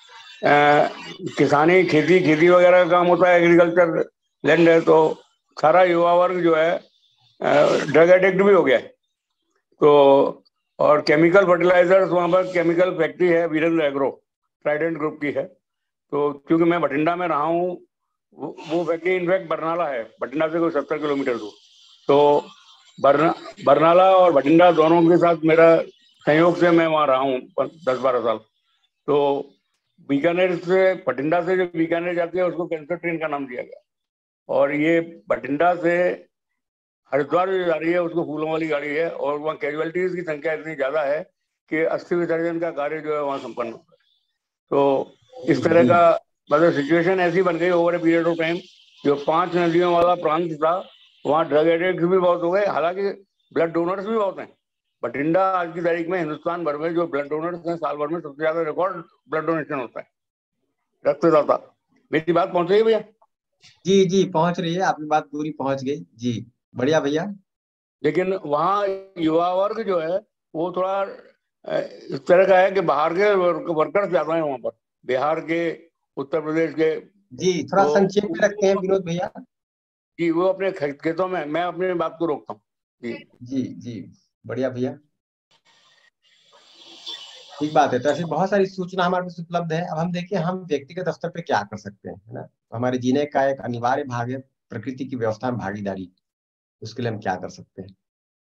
किसानी, खेती खेती वगैरह का काम होता है, एग्रीकल्चर लैंड है, तो सारा युवा वर्ग जो है ड्रग एडिक्ट भी हो गया है। तो और केमिकल फर्टिलाइजर्स, वहाँ पर केमिकल फैक्ट्री है वीरेंद्र एग्रो, ट्राइडेंट ग्रुप की है। तो क्योंकि मैं बठिंडा में रहा हूँ, वो, वो फैक्ट्री इनफैक्ट बरनाला है, बठिंडा से कोई सत्तर किलोमीटर दूर। तो बरना बरनाला और बठिंडा दोनों के साथ मेरा संयोग से मैं वहाँ रहा हूँ दस बारह साल। तो बीकानेर से, बठिंडा से जो बीकानेर जाती है उसको कैंसर ट्रेन का नाम दिया गया, और ये बठिंडा से हरिद्वार जो जा रही है उसको फूलों वाली गाड़ी है। और वहाँ कैजुअलिटीज की संख्या इतनी ज्यादा है कि अस्थि विसर्जन का कार्य जो है वहाँ संपन्न होता है। तो इस तरह का मतलब सिचुएशन ऐसी बन गई over a period of time. जो पांच नदियों वाला प्रांत था वहाँ ड्रग एडिक्ट भी बहुत हो गए, हालांकि ब्लड डोनर्स भी बहुत हैं। बठिंडा आज की तारीख में हिंदुस्तान भर में जो ब्लड डोनर्स हैं, साल भर में सबसे ज्यादा रिकॉर्ड ब्लड डोनेशन होता है, रक्तदाता। मेरी बात पहुंच रही है भैया? जी जी पहुंच रही है, आपकी बात पूरी पहुंच गई जी, बढ़िया भैया। लेकिन वहाँ युवा वर्ग जो है वो थोड़ा इस तरह का है कि बाहर के वर्कर्स ज्यादा हैं वहाँ पर, बिहार के, उत्तर प्रदेश के। जी थोड़ा तो, संक्षेप में रखते हैं विनोद भैया जी। वो अपने खेतों में, मैं अपनी बात को रोकता हूँ जी। जी जी बढ़िया भैया, ठीक बात है। तो ऐसी बहुत सारी सूचना हमारे पास उपलब्ध है। अब हम देखिए हम व्यक्तिगत स्तर पे क्या कर सकते हैं, है ना। तो हमारे जीने का एक अनिवार्य भाग है प्रकृति की व्यवस्था में भागीदारी। उसके लिए हम क्या कर सकते हैं?